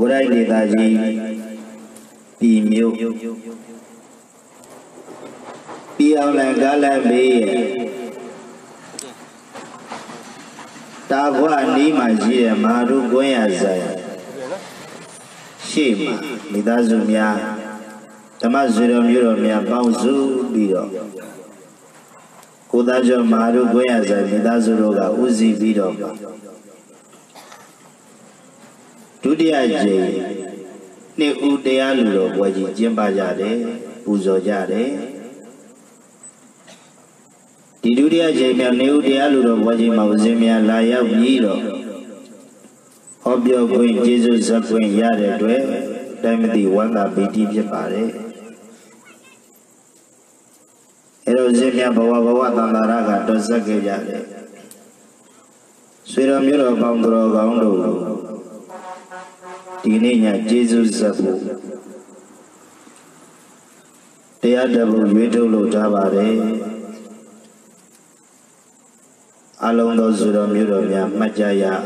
Burai di taji Pimiu Piau legala be Tagwa ni maji maru goya zaya Shima midazumya Tamazuram yuromya pauzu biro Kudajo maru goya zaya midazuroga uzi biro Dudia jay Ne udaya luro waji jemba jade Uzo jade Di dunia jemia ne udaya luro waji mauzemia laya wiro Obyo kuin Jesus zakwen yare dwe Daimdi wanga biti pare Ero zemia bawa tandaraga dosake jade Suira miro bangdro gaundo Dininya Jesus zabu Dia dabu yedulu tabare Along do suram yuromya majaya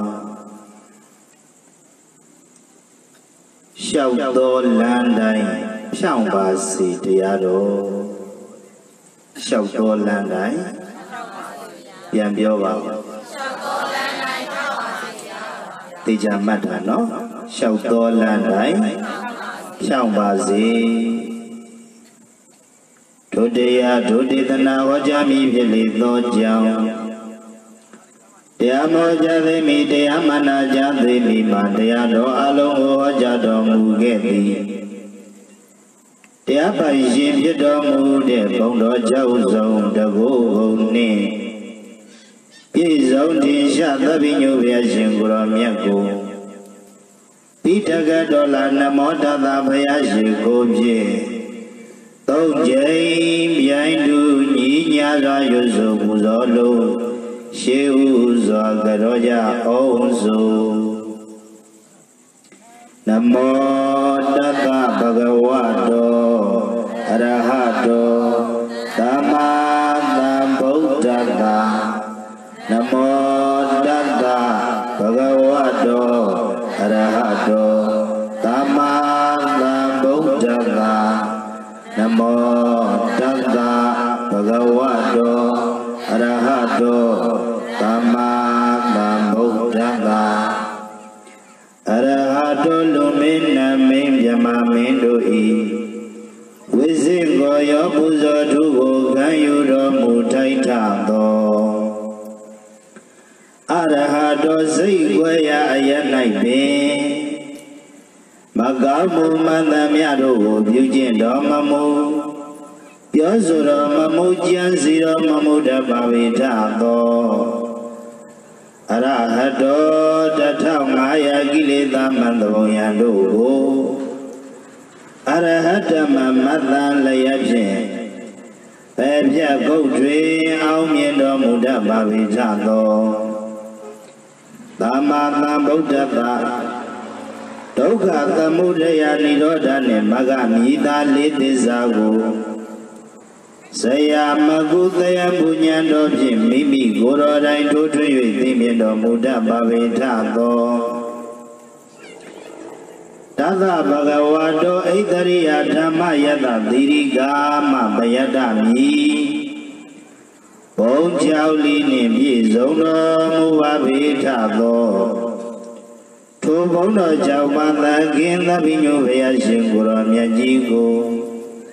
Xiao do landai Xiao basi tiado Xiao do landai Yang bioba Tija mata no Xiao do landai Xiao basi Dodaya doditana wajami vili do jao Tiamo jademi tiamana jademi mantiado alongo jado mugeti Tiapa isim jado mude bondo jauh zong dago ne Pizong tisha tabinyo biasingura miaku Pitaga dola namo tata bayasiko bie Tong jay biaindu nyinya rayo zo muzolo Sheu Zagaroja Onzo Namo Tata Bhagavato Arahato Tamana Buddhata Namo Tata Bhagavato Arahato Tamana Buddhata Namo Tata Bhagavato Arahato Tamana Buddhata Arahato lumina mim yama mindo Wizingo yobuzo tugo gayuro mutaitando Arahato zigwaya ayanaibe Magamu mandamyado byujindo mamu Yozuro mamu jansiro mamu dabavitando Arahato tatau maya gilita mandavoyando Arahata mamathan layapshin Pepya goutri aumyendo mudabavitando Tamana buddhata Dukha tamudaya nirodhane magamita litisago Saya magudaya bunyando mimi goro dai tutu yudimiendo muda bhavitato Tata bhagavato eitariya dhamma yata dirigama bayadami Bong chao li ni pi zong do mu bhavitato Tu bong do chao mata kinta pinyo bhaya shingura myajigo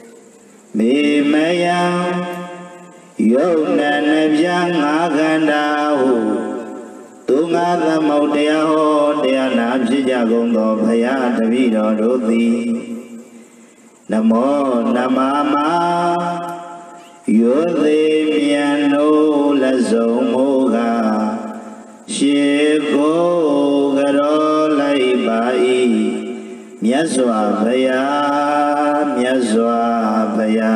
Mimaya Yona Nebjang Agandahu Tunga Maudea Ho Dea Nabsijagondo Paya Davido Dodi Namo Namama Yodhe Miano Lazomoga Shiko Garo Laibai Myazwa Baya Myazwa Baya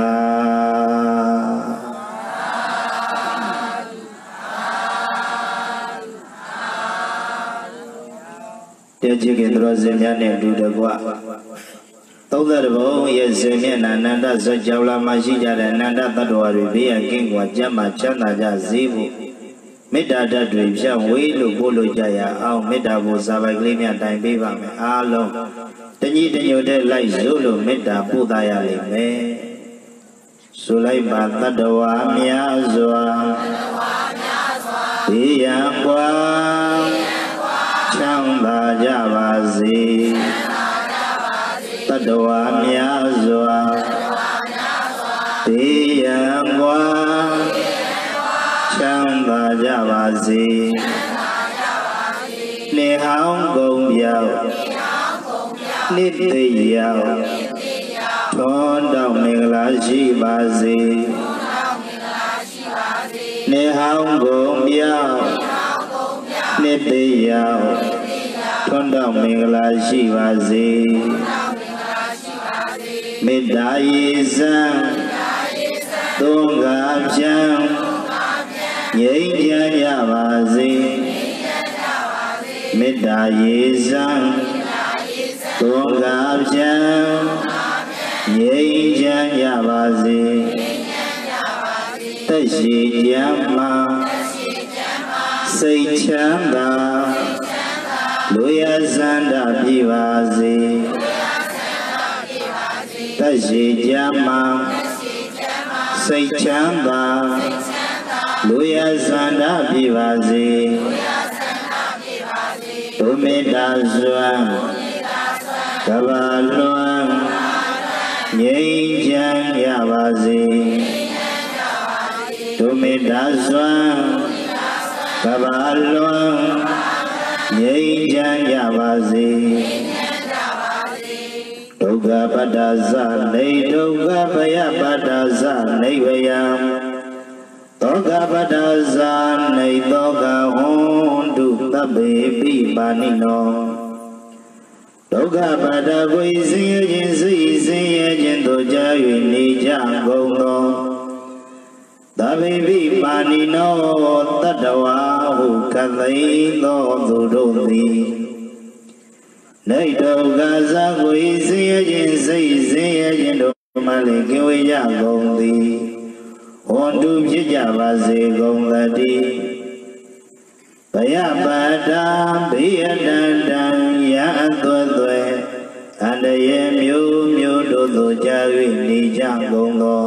Dia juga terus zemnya duduk gua. Tahu tak boh ya zemnya nanda sejauh lama sih jalan nanda terdoa dia king gua jam macam aja zibu. မေတ္တာဓာတ်တွေဖြန့်ဝေလို့ပို့လို့ကြရအောင်မေတ္တာကိုစာပိုက်ကလေးများတိုင်ပေးပါမယ်အားလုံးတညီတညွတ်တဲ့လိုက်စို့လို့မေတ္တာပို့သားရလိမ့်မယ်ဆိုလိုက်ပါတတ္တဝါများစွာဒီယံကွာချမ်းသာကြပါစေတတ္တဝါများစွာဒီယံကွာချမ်းသာကြပါစေနေဟောင်းကုန်ပြောက်နှစ်သိရောက်ထွန်းတောက်မင်္ဂလာရှိပါစေနေဟောင်းကုန်ပြောက်နှစ်သိရောက်ထွန်းတောက်မင်္ဂလာရှိပါစေမေတ္တာရေစံသုံးကားဖြံငြိမ်းချမ်းကြပါစေမေတ္တာရေစံသုံးကားဖြံငြိမ်းချမ်းကြပါစေသက်ရှိကြမှာစိတ်ချမ်းသာလူရစန္ဒပြပါစေသက်ရှိကြမှာစိတ်ချမ်းသာလူရစန္ဒပြပါစေဒုမေတ္တာစွမ်းကဘာလွန်ငြိမ်းချမ်းကြပါစေဒုမေတ္တာစွမ်းကဘာလွန်ငြိမ်းချမ်းကြပါစေဒုက္ခပတ္တဇနေဒုက္ခဘယပတ္တဇနေဝယံသောကပတ္တဇနေသောကဟွန်တုသဗ္ဗေပိပါဏိနောဒုက္ခပတ္တဝိစင်ရခြင်းစိတ်စင်ရခြင်းတို့ကြား၍နေကြကုန်သောသဗ္ဗေပိပါဏိနောတတ္တဝါဟုကသိသောသူတို့သည်နေဒုက္ခဇဝိစင်ရခြင်းစိတ်စင်ရခြင်းတို့မှလည်းကင်းဝေးကြကုန်သည်ဟွန်တုဖြစ်ကြပါစေကုန်သတည်းဘယပတ္တာဘေယတန္တံယံသွဲသွဲအန္တရာယ်မျိုးမျိုးတို့သို့ကြာ၍နေကြကုန်သော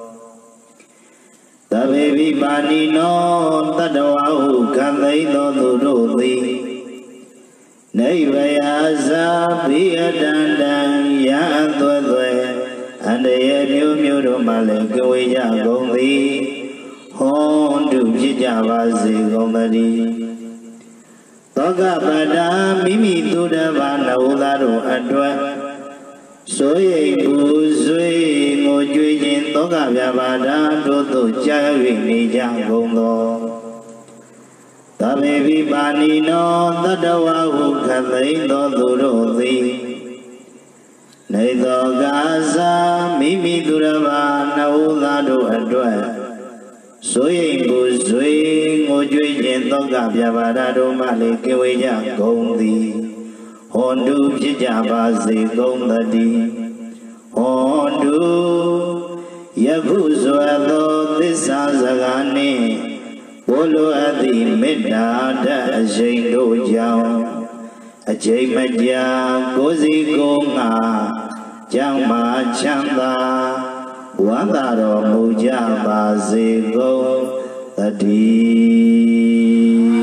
သဗ္ဗေပိပါဏိနောတတ္တဝါဟုခံသိသောသူတို့သည်နိဗ္ဗယာဇာဘေယတန္တံယံသွဲသွဲအန္တရာယ်မျိုးမျိုးတို့မှလည်းကြွေကြကုန်သည်ဟွန်တုဖြစ်ကြပါစေကုန်သတည်းသောကပတ္တာမိမိသူတပါးနှုတ်သားတို့အတွက်စိုးရိမ်ပူဆွေးငိုကြွေးခြင်းသောကပြပါဒာတို့သို့ကြာ၍နေကြကုန်သောသဗ္ဗေပိပါဏိနောတတ္တဝါဟုခသိသောသူတို့သည်နေသောကာဇာမိမိသူတပါးနှုတ်သားတို့အတွက်စိုးရိမ်ပူဆွေးငိုကြွေးခြင်းသောကပြပါဒာတို့မှလည်းကြွေကြကုန်သည်ဟွန်တုဖြစ်ကြပါစေကုန်သတည်းဟွန်တုယခုစွာသောသစ္စာစကားနှင့်ဘိုလ်လိုအပ်သည့်မေတ္တာဓာတ်အရှိန်တို့ကြောင့်အချိန်မကြာကိုယ်စီကိုယ်ငါကြောင့်မှချမ်းသာဝမ်းသာတော်မူကြပါစေကုန်သတည်း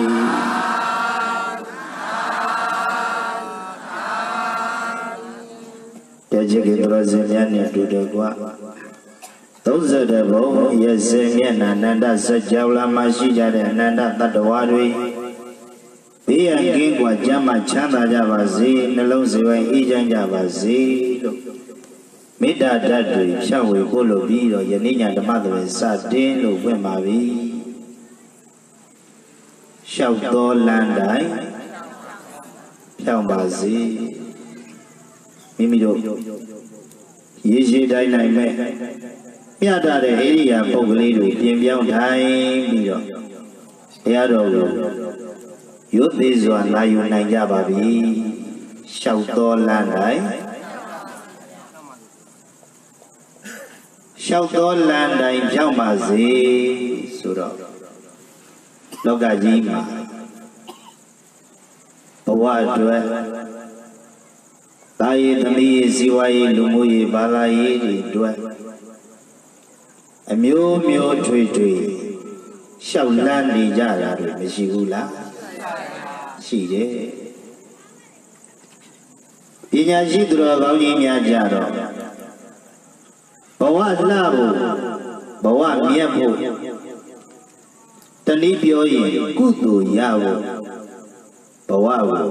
တကြည်ကတော်စင်များနဲ့တူတယ်ကွာ30ဘုံရစေမျက်နှာနန္ဒစัจ java လာမှာရှိကြတဲ့အနန္တတတ္တဝါတွေဘေးရန်ကင်းကွာကျမ်းမှချမ်းသာကြပါစေနှလုံးစိတ်ဝိုင်းအေးချမ်းကြပါစေလို့မေတ္တာဓာတ်တွေဖြန့်ဝေဖို့လို့ပြီးတော့ယနေ့ညဓမ္မသဘင်စတင်လို့ဝင်ပါပြီလျှောက်တော်လမ်းတိုင်းဖြောင်းပါစေမိမိတို့ရေရှိတိုင်းနိုင်မဲ့မြတ်တဲ့ဣရိယာပုဂ္ဂလိတွေပြင်ပြောင်းထိုင်ပြီးတော့တရားတော်ကိုရုပ်သေးစွာနာယူနိုင်ကြပါပြီလျှောက်တော်လမ်းတိုင်းလျှောက်တော်လမ်းတိုင်းဖြောင်းပါစေဆိုတော့လောကကြီးမှာဘဝအတွက်တာယသမီးရေးစီဝါရေးလူမှုရေးဘာသာရေးတွေအတွက်အမျိုးမျိုးထွေထွေရှောက်လန်းနေကြတာတွေမရှိဘူးလားရှိတယ်ပညာရှိသူတော်ကောင်းကြီးများကြတော့ဘဝလှဖို့ဘဝမြတ်ဖို့တနည်းပြောရင်ကုသိုလ်ရဖို့ဘဝကို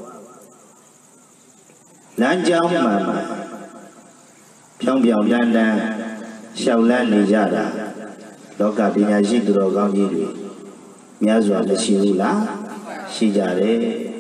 လမ်းကြောင်းမှဖြောင်းပြောင်းတန်းတန်းရှောက်လန်းနေကြတာလောကပညာရှိသူတော်ကောင်းကြီးတွေများစွာမရှိဘူးလားရှိကြတယ်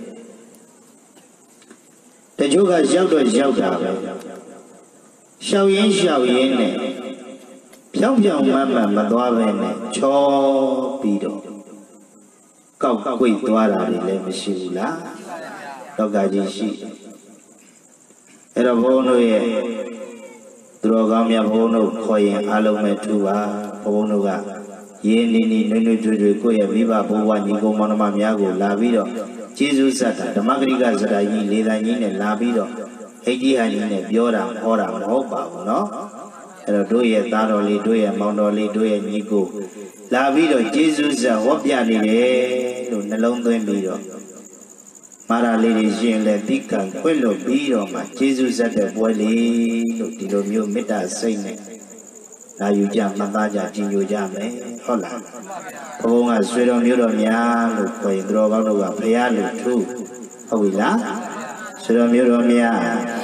တချို့ကရောက်တော့ရောက်တာပဲရှောက်ရင်းနဲ့ဖြောင်းပြောင်းမှမသွားပဲနဲ့ချောပြီးတော့ကောက်ကွေ့သွားတာတွေလည်းမရှိဘူးလားလောကကြီးရှိအဲ့တော့ဘုန်းတို့ရဲ့သူတော်ကောင်းများဘုန်းတို့ခေါ်ရင်အလုံးမဲ့ထူပါဘုန်းတို့ကရင်းနေနေနွေ့နွေ့တွေ့တွေ့ကိုယ့်ရဲ့မိဘဘုရားညီကောင်မောင်နှမများကိုလာပြီးတော့ကျေးဇူးဆက်တာဓမ္မဂရိကစရိုင်းကြီးလေးတိုင်းကြီးနဲ့လာပြီးတော့ဟိတ်ကြီးဟန်ကြီးနဲ့ပြောတာဟောတာမဟုတ်ပါဘူးเนาะအဲ့တော့တို့ရဲ့သားတော်လေးတို့ရဲ့မောင်တော်လေးတို့ရဲ့ညီကိုလာပြီးတော့ကျေးဇူးဆက်ဟောပြနေတယ်လို့နှလုံးသွင်းပြီးတော့မာရာလေးတွေရှင်လည်းတိကံခွင့်လို့ပြီးတော့မှကျေးဇူးဆက်တဲ့ပွဲလေးလို့ဒီလိုမျိုးမေတ္တာစိတ်နဲ့လာယူကြမှတ်သားကြကြည်ညိုကြမယ်ဟုတ်လားဘုန်းကဆွေတော်မျိုးတော်များလို့ခေါ်ရင်သူတော်ကောင်းတို့ကဖရာလို့ထူဟုတ်ပြီလားဆွေတော်မျိုးတော်များ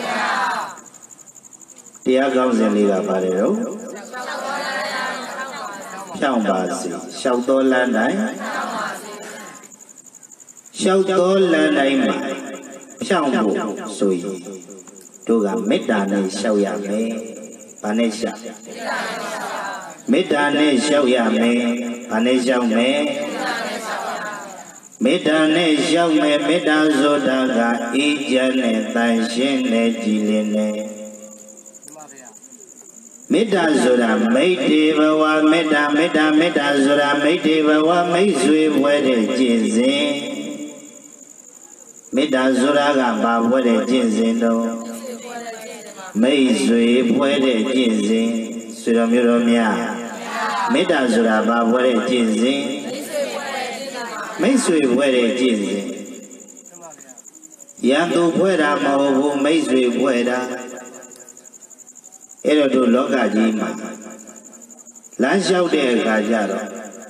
တရားကောင်းစဉ်လေးကပါတယ်တော့ဖြောင်းပါစေလျှောက်တော်လမ်းတိုင်းလျှောက်တော်လမ်းတိုင်းမှာဖြောင်းဖို့ဆိုရင်တို့ကမေတ္တာနဲ့လျှောက်ရမယ်။ဘာနဲ့လျှောက်မေတ္တာနဲ့လျှောက်ရမယ်။ဘာနဲ့လျှောက်မယ်မေတ္တာနဲ့လျှောက်မယ်မေတ္တာဆိုတာကအေးချမ်းနဲ့တန်ရှင်းနဲ့ကြည်လင်နဲ့မေတ္တာဆိုတာမိတ်တေဘဝမေတ္တာဆိုတာမိတ်တေဘဝမိတ်ဆွေပွဲတဲ့ကျင့်စဉ်မေတ္တာဆိုတာကဘာပွဲတဲ့ကျင့်စဉ်တော့မိတ်ဆွေပွဲတဲ့ကျင့်စဉ်ဆွေတော်မျိုးတော်များမေတ္တာဆိုတာဘာပွဲတဲ့ကျင့်စဉ်မိတ်ဆွေပွဲတဲ့ကျင့်စဉ်ရန်သူပွဲတာမဟုတ်ဘူးမိတ်ဆွေပွဲတာအဲ့တော့တို့လောကကြီးမှာလမ်းလျှောက်တဲ့အခါကျတော့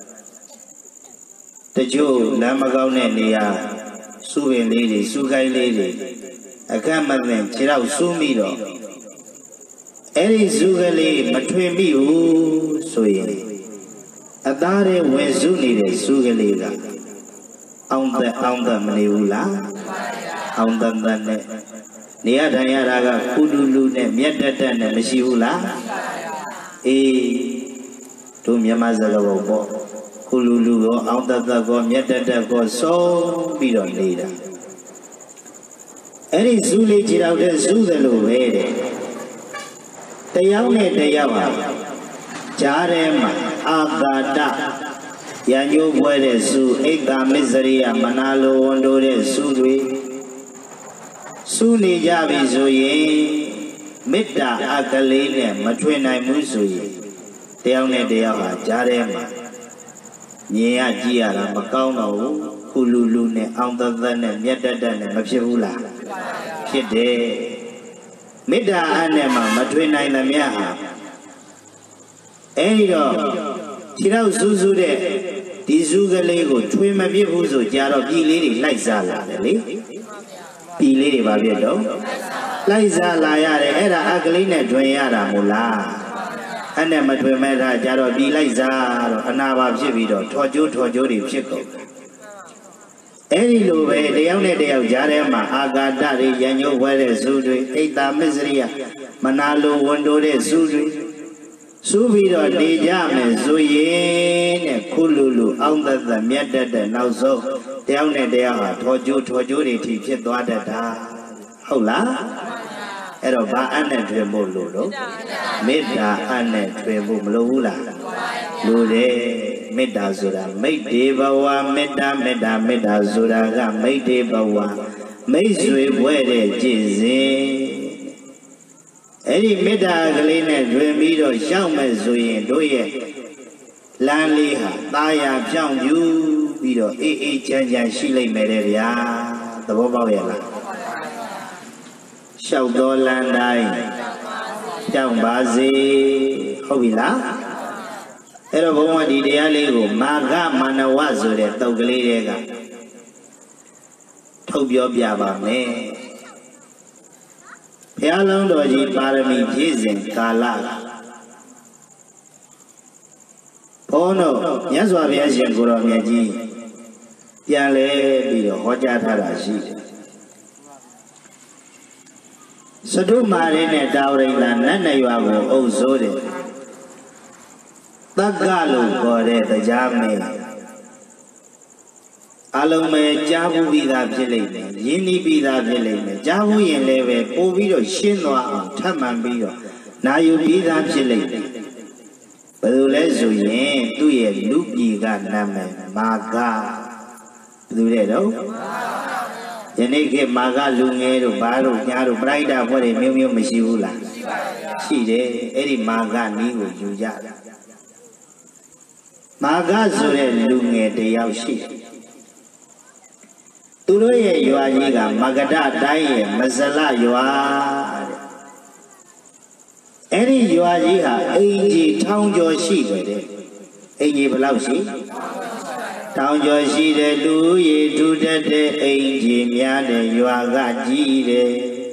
တချို့လမ်းမကောင်းတဲ့နေရာစုပင်လေးတွေစုကိုင်းလေးတွေအခက်မသိခြေတော့စူးမိတော့အဲ့ဒီစုကလေးမထွင်မိဘူးဆိုရင်အသားတွေဝင်စုနေတဲ့စုကလေးကအောင်သက်မနေဘူးလားအောင်သက်နဲ့နေရထိုင်ရတာကကုလူလူနဲ့မြတ်တက်နဲ့မရှိဘူးလားအေးတို့မြန်မာစကားပုံပေါ့ကုလူလူရောအောင်သက်ကောမြတ်တက်ကောဆုံးပြီးတော့နေတာအဲ့ဒီဇူလေးခြေထောက်တဲ့ဇူးတယ်လို့ပဲတဲ့တယောက်နဲ့တယောက်ဟာကြားထဲမှာအာသာတရညိုးပွဲတဲ့ဇူအိတ်တာမစ္စရိယမနာလိုဝန်တို့တဲ့ဇူတွေစုနေကြပြီဆိုရင်မေတ္တာအကလေးနဲ့မထွင်နိုင်ဘူးဆိုရင်တယောက်နဲ့တယောက်ဟာကြားထဲမှာမြင်ရကြည့်ရတာမကောင်းတော့ဘူးခုလူလူနဲ့အောင်သက်နဲ့မြတ်တက်နဲ့မဖြစ်ဘူးလားဖြစ်တယ်မေတ္တာအားနဲ့မှမထွင်နိုင်သမျှဟာအဲဒီတော့ခြေတော့စူးစူးတဲ့ဒီစူးကလေးကိုထွင်မပြစ်ဘူးဆိုကြတော့ပြည်လေးတွေလိုက်စားလာတယ်လေပြည်လေးတွေပါပြတ်တော့လိုက်စားလာရတယ်အဲ့ဒါအကလေးနဲ့တွင်ရတာမို့လားအဲ့နဲ့မတွင်မဲ့တာကြတော့ပြည်လိုက်စားတော့အနာပါဖြစ်ပြီးတော့ထော်ကျိုးတွေဖြစ်ကုန်အဲ့ဒီလိုပဲတယောက်နဲ့တယောက်ကြားထဲမှာအာဃာတတွေရညိုးဝဲတဲ့ဇူတွေအိတ်တာမစ္စရိယမနာလိုဝန်တိုးတဲ့ဇူတွေစူးပြီးတော့နေကြမယ်ဆိုရင်တဲ့ခုလူလူအောင်သက်မြတ်တဲ့နောက်ဆုံးတယောက်နဲ့တယောက်ဟာထော်ကျိုးတွေထိဖြစ်သွားတတ်တာဟုတ်လားအဲ့တော့ဘာအနဲ့ထွင်ဖို့လို့မေတ္တာအနဲ့ထွင်ဖို့မလိုဘူးလားလိုတယ်မေတ္တာဆိုတာမိတ်တေဘဝမေတ္တာမေတ္တာမေတ္တာဆိုတာကမိတ်တေဘဝမိတ်ဆွေဘွဲ့တဲ့ကျင့်စဉ်အဲ့ဒီမေတ္တာကလေးနဲ့တွင်ပြီးတော့ရှောက်မဲ့ဆိုရင်တို့ရဲ့လမ်းလေးဟာตาရဖြောင်းပြူပြီးတော့အေးအေးချမ်းချမ်းရှိလိမ့်မယ်တဲ့ဗျာသဘောပေါက်ရဲ့လားရှောက်တော်လမ်းတိုင်းကြောက်ပါစေဟုတ်ပြီလားအဲ့တော့ဘုန်းကဒီတရားလေးကိုမာဂမနဝဆိုတဲ့တုတ်ကလေးတွေကထုတ်ပြောပြပါမယ်ဘုရားလုံးတော်ကြီးပါရမီပြည့်စုံကာလဘုန်းတော်မြတ်စွာဘုရားရှင်ကိုရောမြတ်ကြီးပြန်လဲပြီးတော့ဟောကြားထားတာရှိတယ်စတုမာရင်းနဲ့တာဝရိန္ဒနတ်နရွာကိုအုပ်စိုးတယ်တက္ကလို့ခေါ်တဲ့တရားမင်းအလုံးမဲ့ကြားဘူးပြီးသားဖြစ်လိမ့်မယ်ရင်းနှီးပြီးသားဖြစ်လိမ့်မယ်ကြားဘူးရင်လည်းပဲပို့ပြီးတော့ရှင်းသွားအောင်ထပ်မှန်ပြီးတော့နာယူပြီးသားဖြစ်လိမ့်မယ်ဘယ်လိုလဲဆိုရင်သူ့ရဲ့လူပြည်ကနာမည်မာဂဘယ်လိုလဲတော့ယနေ့ခေတ်မာဂလူငယ်တို့ဘာတို့ညာတို့ပြိုက်တာဖွဲ့တွေမျိုးမျိုးမရှိဘူးလားရှိတယ်အဲ့ဒီမာဂနီးကိုယူကြတာမာဂဆိုတဲ့လူငယ်တယောက်ရှိတယ်သူတို့ရဲ့ရွာကြီးကမဂဒတိုင်းရဲ့မဇလရွာတဲ့အဲ့ဒီရွာကြီးဟာအင်ကြီးထောင်ကျော်ရှိတယ်အင်ကြီးဘယ်လောက်ရှိထောင်ကျော်ရှိတယ်လူရည်ထူတတ်တဲ့အင်ကြီးများတဲ့ရွာကကြီးတယ်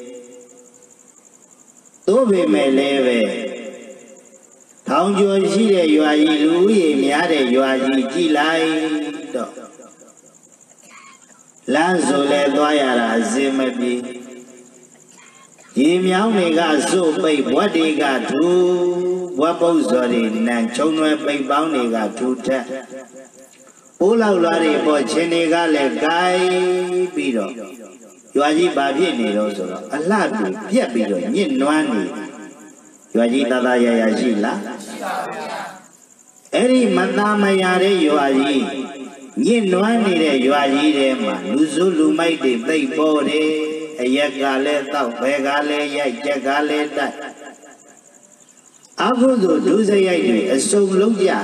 သို့ပေမဲ့လည်းပဲထောင်ကျော်ရှိတဲ့ရွာကြီးလူရည်များတဲ့ရွာကြီးကြည်လိုက်တော့လမ်းဆိုလဲသွားရတာအစင်မပြေရေမြောင်းတွေကစို့ပိတ်ဘွက်တွေကထူဘွက်ပုတ်စော်တွေနံချုံွယ်ပိတ်ပေါင်းတွေကထူထက်ပိုးလောက်လာတွေပေါ်ချင်းတွေကလည်းကိုင်းပြီးတော့ရွာကြီးဘာဖြစ်နေတော့ဆိုတော့အလှတွေပြက်ပြီးတော့ညစ်နွမ်းနေရွာကြီးတသားရရရှိလားရှိပါဗျာအဲ့ဒီမသားမရတဲ့ရွာကြီးညစ်နွမ်းနေတဲ့ရွာကြီးထဲမှာလူစုလူမိုက်တွေသိပ်ပေါ်တယ်အရက်ကလည်းတောက်ဘဲကလည်းရိုက်ကြက်ကလည်းတိုက်အခုဆိုဒုစရိုက်တွေအစုံလုံးကြ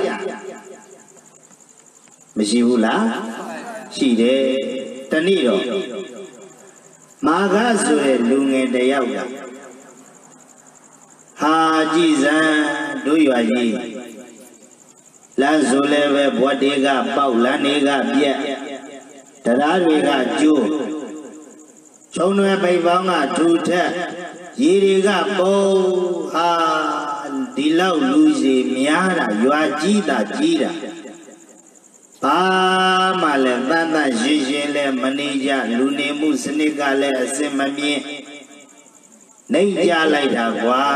မရှိဘူးလားရှိတယ်တနေ့တော့မာဂဆိုတဲ့လူငယ်တယောက်ကဟာကြည်စံတို့ရွာကြီးလမ်းဆိုလည်းပဲဘွက်တွေကပေါက်လမ်းတွေကပြက်တရားတွေကကျိုးချုံွယ်ပိတ်ပေါင်းကထူထက်ရေတွေကပုံဟာဒီလောက်လူစီများတာရွာကြီးတာကြီးတာဘာမှလည်းတန်တန်ရှင်းရှင်းလည်းမနေကြလူနေမှုစနစ်ကလည်းအစင်မမြင့်နှိပ်ကြလိုက်တာကွာ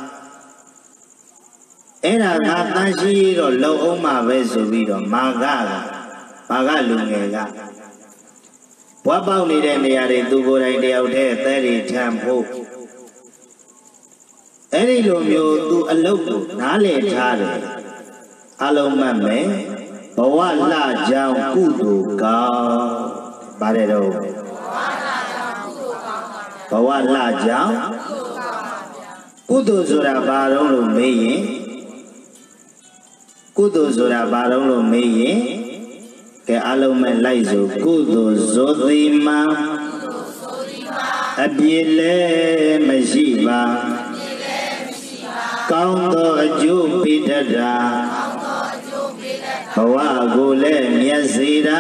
အဲ့ဒါကတန်ရှိတော့လုံအောင်မှာပဲဆိုပြီးတော့မာဂလူငယ်ကဘွားပေါက်နေတဲ့နေရာတွေသူကိုယ်တိုင်တယောက်တည်းသဲတွေထမ်းဖို့အဲ့ဒီလိုမျိုးသူအလုပ်ကိုနားလည်ထားတယ်အလုံးမှတ်မယ်ဘဝလှကြောင်းကုသိုလ်ကောင်းပါတယ်တော့ဘဝလှကြောင်းကုသိုလ်ဆိုတာဘာတော့လို့မေးရင်ကုသိုလ်ဆိုတာဘာတော့လို့မေးရင်ကဲအလုံးမဲ့လိုက်ဆိုကုသိုလ်ဇောတိမအပြည့်လည်းမရှိပါကောင်းသောအကျိုးပေးတတ်တာဘဝကိုလည်းမျက်စေတာ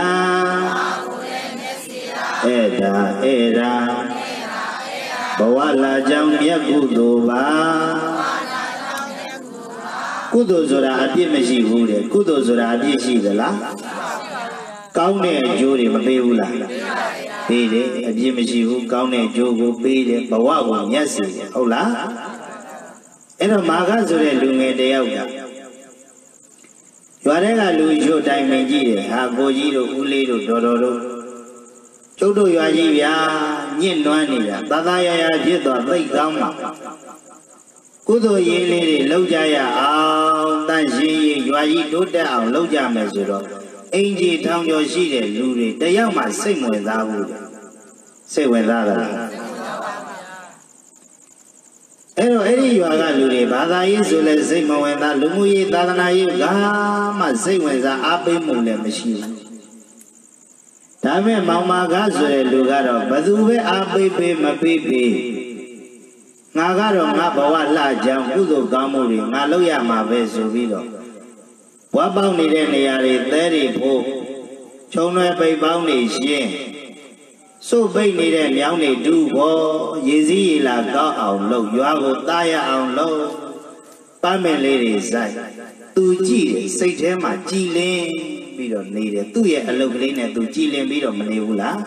အဲ့ဒါဘဝလာကြောင်းမြတ်ကုသိုလ်ပါကုသိုလ်ဆိုတာအပြည့်မရှိဘူးလေကုသိုလ်ဆိုတာအပြည့်ရှိသလားကောင်းတဲ့အကျိုးတွေမပေးဘူးလားပေးတယ်အပြည့်မရှိဘူးကောင်းတဲ့အကျိုးကိုပေးတယ်ဘဝကိုမျက်စေတယ်ဟုတ်လားအဲ့တော့မာဂဆိုတဲ့လူငယ်တယောက်ကရွာထဲကလူချို့တိုင်ပင်ကြည့်တယ်ဟာကိုကြီးတို့ဦးလေးတို့တော်တော်တို့ကျုပ်တို့ရွာကြီးဗျာညစ်နွမ်းနေတာသာသာရရဖြစ်သွားသိကောင်းပါ Kudo yele lojaya ao tanshi yuayi toda ao loja mesuro inji tangyo shide luri tayama singwe dawu singwe dada eri yuaga luri bada yisule singwe da lumuyi dadana yuga ma singwe za ape mule mashi dame mama ga sure lugaro baduwe ape pe mapepe Ngagaro ngabawa la jang kudo kamuri ngaloya mabe subiro. Wabang ni de niyari teri po. Chonwe bay bang ni shin. So bay ni de miao ni du po. Yezi la kao ao lo. Yua ko taya ao lo. Pame le ri sai. Tu ji sai the ma ji lin pi do ni de. Tu ye alok kali ne tu ji lin pi do ma ni bu la.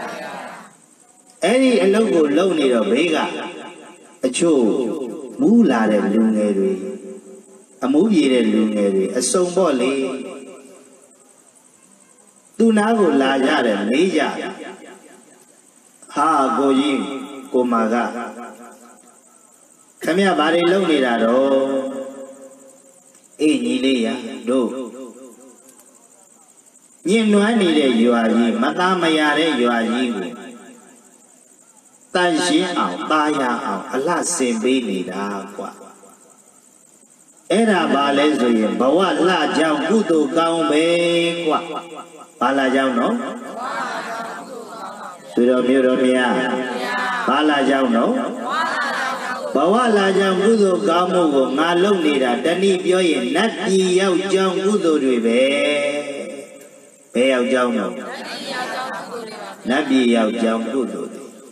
Eri alok ko lo ni do be ga. Acho mula de lungeri, amubi de lungeri, a sombo le. Tu nago la de meja. Ha goji komaga. Kamya bari longi daro. Ni le ya do. Nyen nuani de yuaji, mata maya de yuaji go. Tanshi ao, taya ao, Allah sembe ni da kwa. Era bale zoye, bawa la jao kudo kaung be kwa. Bala jao no? Suro miro miya. Bala jao no? Bawa la jao kudo kaung go ngalong ni da. Tani pyo ye nati yao jao kudo dwe be. Be yao jao no? Nabi yao jao kudo.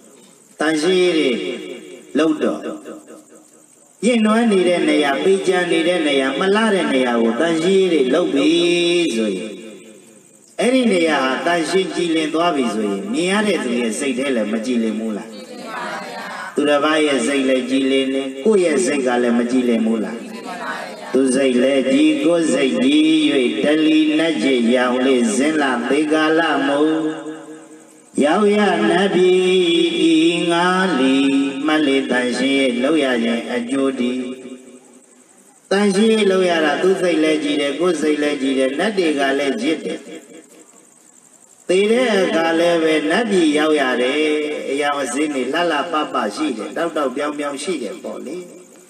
Tanshi lâu đó, nhưng nói đi đây này à, bây giờ đi đây này à, mà la đây này à, tanshi lâu bị rồi, ấy này à, tanshi chỉ lên toa bị rồi, mi ở đây tụi xây thế là mà chỉ lên mua là, tụi đã vay xây lại chỉ lên, cô ye xây cả là mà chỉ lên mua là, tụi xây lại chỉ có xây chỉ rồi, tali nát chỉ giàu lên dân làm thế cả là mua. Yao ya nabi ngali mali tanshi loya ye ajodi tanshi loya la tu sai le ji de ko sai le ji de nat de ga le jit de te de ga le be nat bi yao ya de ya wa sin ni la la pa pa shi de taw taw pyaung pyaung shi de po le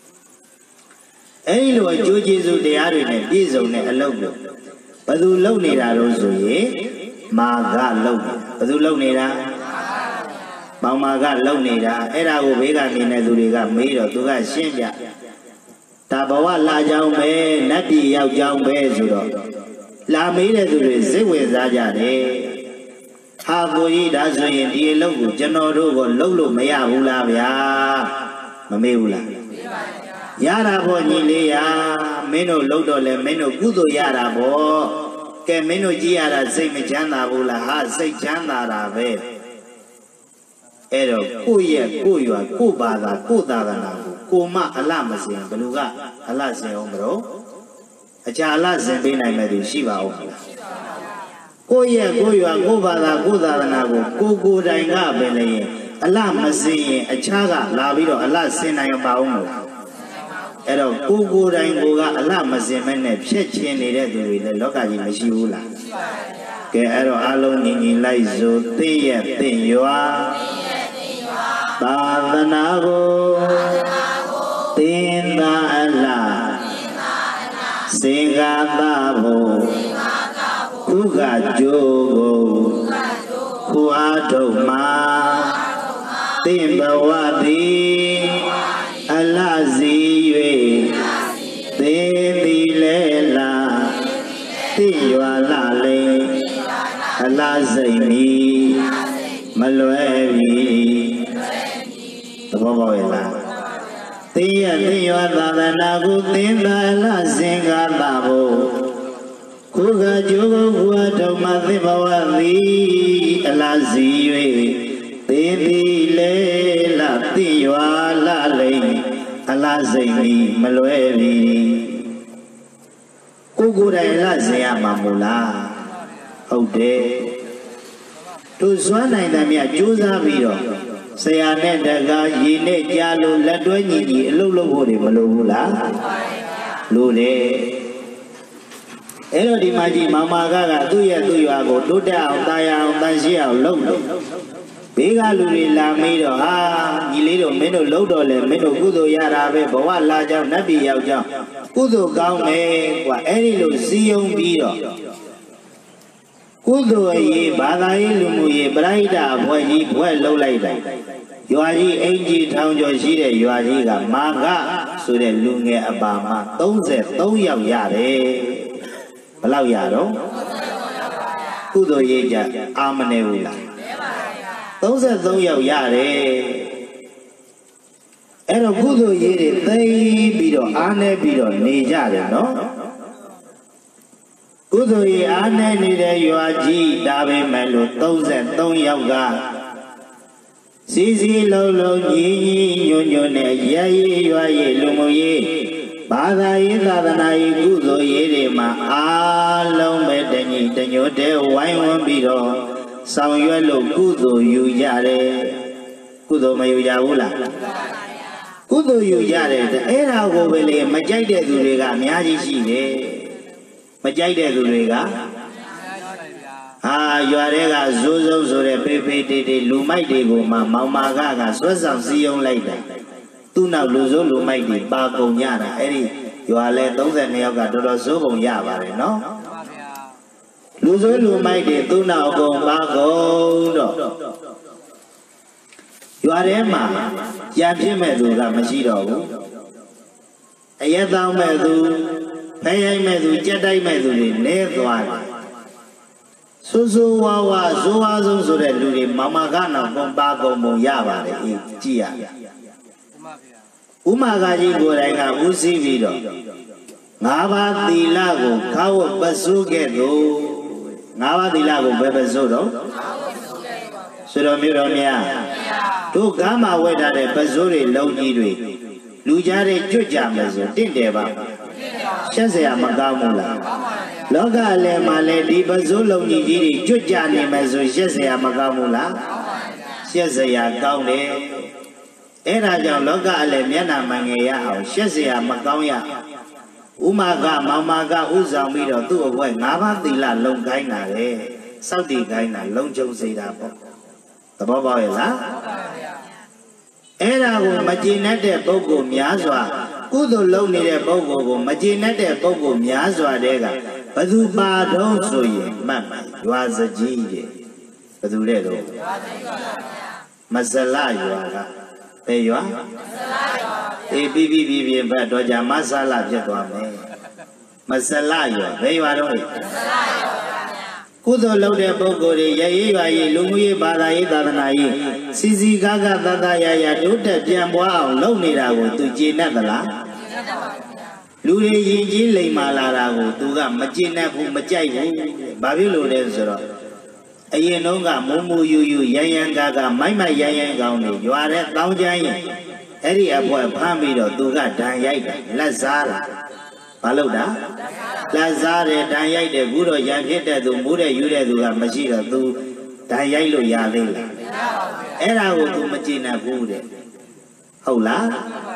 ai lo a jo jesuတရားတွေနဲ့ပြည့်စုံတဲ့အလုပ်လို့ဘယ်သူလုပ်နေတာလို့ဆိုရင်မာကလုံဘယ်သူလုံနေတာမောင်မာကလုံနေတာအဲ့ဒါကိုဘေးကနေနေသူတွေကမေးတော့သူကရှင်းပြဒါဘဝလာကြောင်းပဲနတ်ပြည်ရောက်ကြောင်းပဲဆိုတော့လာမေးတဲ့သူတွေစိတ်ဝင်စားကြတယ်ဟာကိုကြီးဒါဆိုရင်ဒီအလုပ်ကိုကျွန်တော်တို့ကလုပ်လို့မရဘူးလားဗျာမမေးဘူးလားရတာပေါ့ညီလေးရာမင်းတို့လုပ်တော့လဲမင်းတို့ကုသိုလ်ရတာပေါ့ကဲမင်းတို့ကြည့်ရတာစိတ်မချမ်းသာဘူးလားဟာစိတ်ချမ်းသာတာပဲအဲ့တော့ကိုယ့်ရဲ့ကိုယ့်ရွာကိုယ့်ဘာသာကိုယ့်သာသနာကိုမအလမစင်ဘလူကအလစင်အောင်မလို့အခြားအလစင်ပေးနိုင်မဲ့သူရှိပါဦးမလားကိုယ့်ရဲ့ကိုယ့်ရွာကိုယ့်ဘာသာကိုယ့်သာသနာကိုကိုယ်တိုင်ကပဲလေအလမစင်ရင်အခြားကလာပြီးတော့အလစင်နိုင်ပါဦးမလားအဲ့တော့ကိုယ်တိုင်ကအလမစင်မဲ့နဲ့ဖြည့်ချင်းနေတဲ့သူတွေလည်းလောကကြီးမရှိဘူးလားကဲအဲ့တော့အလုံးညီညီလိုက်စို့သိရဲ့သိရွာသာသနာကိုသင်္သာအလားစင်္ဂသာဖို့ခုကကြိုးကိုခုအားထုတ်မှာသင်ဘဝသည်အလားစီ၍သင်သည်လဲလားသိရွာလာလေအလားစိတ်မီမလွယ်ပြီသဘောပေါက်ရဲ့လားသိရသိရွာသာသနာကိုသင်သာအလားစင်္ဂသာဖို့ခုကကြိုးကိုခုအားထုတ်မှာသင်ဘဝသည်အလားစီ၍သင်သည်လဲလားသိရွာလာလေအလားစိတ်မီမလွယ်ပြီကိုယ်တိုင်လားစင်ရမှာမို့လားဟုတ်တယ်သူစွမ်းနိုင်တယ်မြတ်ကြိုးစားပြီးတော့ Sayane daga yine jalu ladwa nyiji lu di melula lule elo di maji mama gaga tu ya aku duda taya tanya lu bega lule lami do ha nyili do meno lo le meno kudo yara be bawa la jao nabi yao jao kudo kaung me kwa eri lo siyong biro kudo ye badai lumu ye braida bwe ji bwe lo lai dai Yuaji Angie Town Joshire Yuajiga Maga Sude Lunge Abama 33 ရောက်ရတယ်ဘယ်လောက်ရတော့ကုသိုလ်ရေးကြအာမနေဘူးလား33ရောက်ရတယ်အဲ့တော့ကုသိုလ်ရေးတွေသိပြီးတော့အားနေပြီးတော့နေကြတယ်နော်ကုသိုလ်ရေးအားနေနေတဲ့ရွာကြီးဒါပဲမဲ့လို့33ယောက်ကစီလုံးလုံးညီညွတ်နဲ့ရရေးရွာရေးလူမှုရေးဘာသာရေးသာသနာရေးကုသိုလ်ရေးတွေမှာအားလုံးပဲတညီတညွတ်တဲ့ဝိုင်းဝန်းပြီးတော့ဆောင်ရွက်လို့ကုသိုလ်ယူရတယ်ကုသိုလ်မယူကြဘူးလားကုသိုလ်ယူရတယ်အဲ့ဒါကိုပဲလေမကြိုက်တဲ့သူတွေကအများကြီးရှိတယ်မကြိုက်တဲ့သူတွေကရွာတွေကဇိုးစုံဆိုတဲ့ဖေးဖေးတေးတေးလူမိုက်တွေကိုမှမောင်မာကဆွဲဆောင်စည်းရုံးလိုက်တယ်သူ့နောက်လူစိုးလူမိုက်တွေပါကုန်ကြတာအဲ့ဒီရွာလဲ32ယောက်ကတော်တော်စိုးကုန်ရပါတယ်နော်လူစိုးလူမိုက်တွေသူ့နောက်အကုန်ပါကုန်တော့ရွာထဲမှာရံဖြစ်မဲ့သူကမရှိတော့ဘူးအရက်တောင်းမဲ့သူဖဲရိုက်မဲ့သူကြက်တိုက်မဲ့သူတွေနဲသွားတယ်ဆိုးဆိုးဝါဝါဇိုးဝါဆုံးဆိုတဲ့လူတွေမမကနောက်ကုန်ပါကုန်ပုံရပါတယ်အေးကြည့်ရဥမာကကြီးကိုယ်တိုင်ကဦးစီးပြီးတော့၅ပါးသီလကိုခါဝတ်ပစိုးခဲ့သူ၅ပါးသီလကိုဘယ်ပစိုးတော့ဆိုတော်မျိုးတော်များတို့ကမ်းမှာဝဲထားတဲ့ပစိုးတွေလုံးကြီးတွေလူကြားတဲ့ကြွကြမယ်ဆိုတင့်တယ်ပါရှက်စရာမကောင်းဘူးလားလောကလည်းမှာလည်းဒီပစိုးလုံးကြီးတွေကြွကြနေမယ်ဆိုရှက်စရာမကောင်းဘူးလားရှက်စရာကောင်းတယ်အဲ့ဒါကြောင့်လောကအလည်းမျက်နှာမှန်ငယ်ရအောင်ရှက်စရာမကောင်းရဥမာကမောင်မာကဥဆောင်ပြီးတော့သူ့အဘွဲ၅ပါးသီလလုံခိုင်းတာလေစောက်တည်ခိုင်းတာလုံခြုံစေတာပေါ့သဘောပေါက်ရဲ့လားအဲ့ဒါကိုမကျေနပ်တဲ့ပုဂ္ဂိုလ်များစွာကုသိုလ်လုပ်နေတဲ့ပုဂ္ဂိုလ်ကိုမကျေနပ်တဲ့ပုဂ္ဂိုလ်များစွာတဲ့ကဘသူပါတော့ဆိုရင်မှတ်မှန်ရွာစကြီးရဲ့ဘသူလဲတော့မဇလရွာကဘယ်ရွာအေးပြီးဘတ်တော့ကြာမဆလာဖြစ်သွားမယ်မဇလရွာဘယ်ရွာတော့ကုသိုလ်လုပ်တဲ့ပုဂ္ဂိုလ်တွေရရေးရွာရေးလူမှုရေးဘာသာရေးသာသနာရေးစီစီကားကားသာရရတိုးတက်ပြန်ပွားအောင်လုပ်နေတာကိုသူကျေနပ်သလားလူတွေရင်ကြီးလိမ်မာလာတာကိုသူကမကျေနပ်ဘူးမကြိုက်ဘူးဘာဖြစ်လို့လဲဆိုတော့အရင်တုန်းကမုံမူယူရန်ရန်ကားမိုက်ရန်ကောင်းနေရွာတဲ့တောင်းချမ်းရင်အဲ့ဒီအဖွဲဖမ်းပြီးတော့သူကဒဏ်ရိုက်တယ်လက်စားတာဘာလို့တာလက်စားတယ်ဒဏ်ရိုက်တယ်ဘူးတော့ရန်ဖြစ်တဲ့သူမိုးတဲ့ယူတဲ့သူကမရှိတော့သူဒဏ်ရိုက်လို့ရသေးလားအဲ့ဒါကိုသူမကျေနပ်ဘူးတဲ့ဟုတ်လား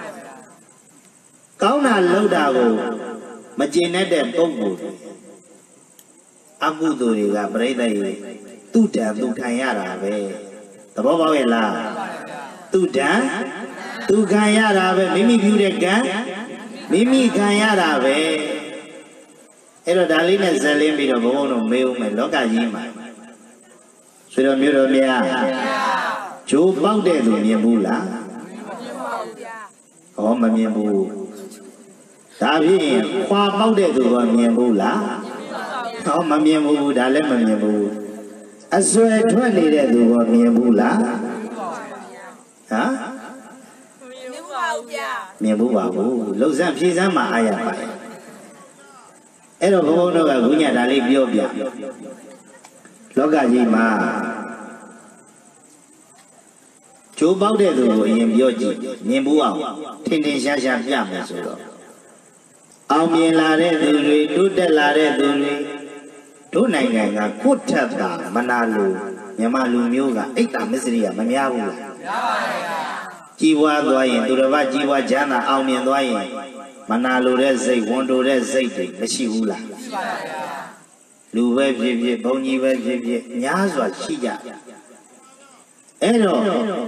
ကောင်းတာလုပ်တာကိုမကျေနပ်တဲ့ပုဂ္ဂိုလ်အကုသိုလ်တွေကပြိဿရေသူတံသူခံရတာပဲသဘောပေါက်ရဲ့လားသူတံသူခံရတာပဲမိမိပြုတဲ့ကံမိမိခံရတာပဲအဲ့တော့ဒါလေးနဲ့ဇက်လင်းပြီးတော့ဘုန်းတော်မေးဦးမယ်လောကကြီးမှာဆွေတော်မျိုးတော်များဂျိုးပေါက်တဲ့သူမြင်ဘူးလားဟောမမြင်ဘူးဒါဖြင့်ခွာပေါက်တဲ့သူကမြင်ဘူးလားဟောမမြင်ဘူးဒါလည်းမမြင်ဘူးအစွဲထွက်နေတဲ့သူကမြင်ဘူးလားဟမ်မြင်ဘူးပါဘူးလှုပ်ဆန်းဖြည့်ဆန်းမှအားရပါတယ်အဲ့တော့ဘုန်းတော်ကခုညဒါလေးပြောပြလောကကြီးမှာဂျိုးပေါက်တဲ့သူကိုအရင်ပြောကြည့်မြင်ဘူးအောင်ထင်ထင်ရှားရှားပြမယ်ဆိုတော့အောင်မြင်လာတဲ့သူတွေတိုးတက်လာတဲ့သူတွေတို့နိုင်ငံကကိုထက်တာမနာလို့မြန်မာလူမျိုးကအိတ်တာမစ္စရိယမများဘူးလား chỉ qua tuổi tu được bao chỉ qua chán là ao miền tuổi mà na lù đấy dây quần đồ đấy dây thì mới chịu là lù về việc bao nhiêu về việc nhá rồi chi dạ ấy rồi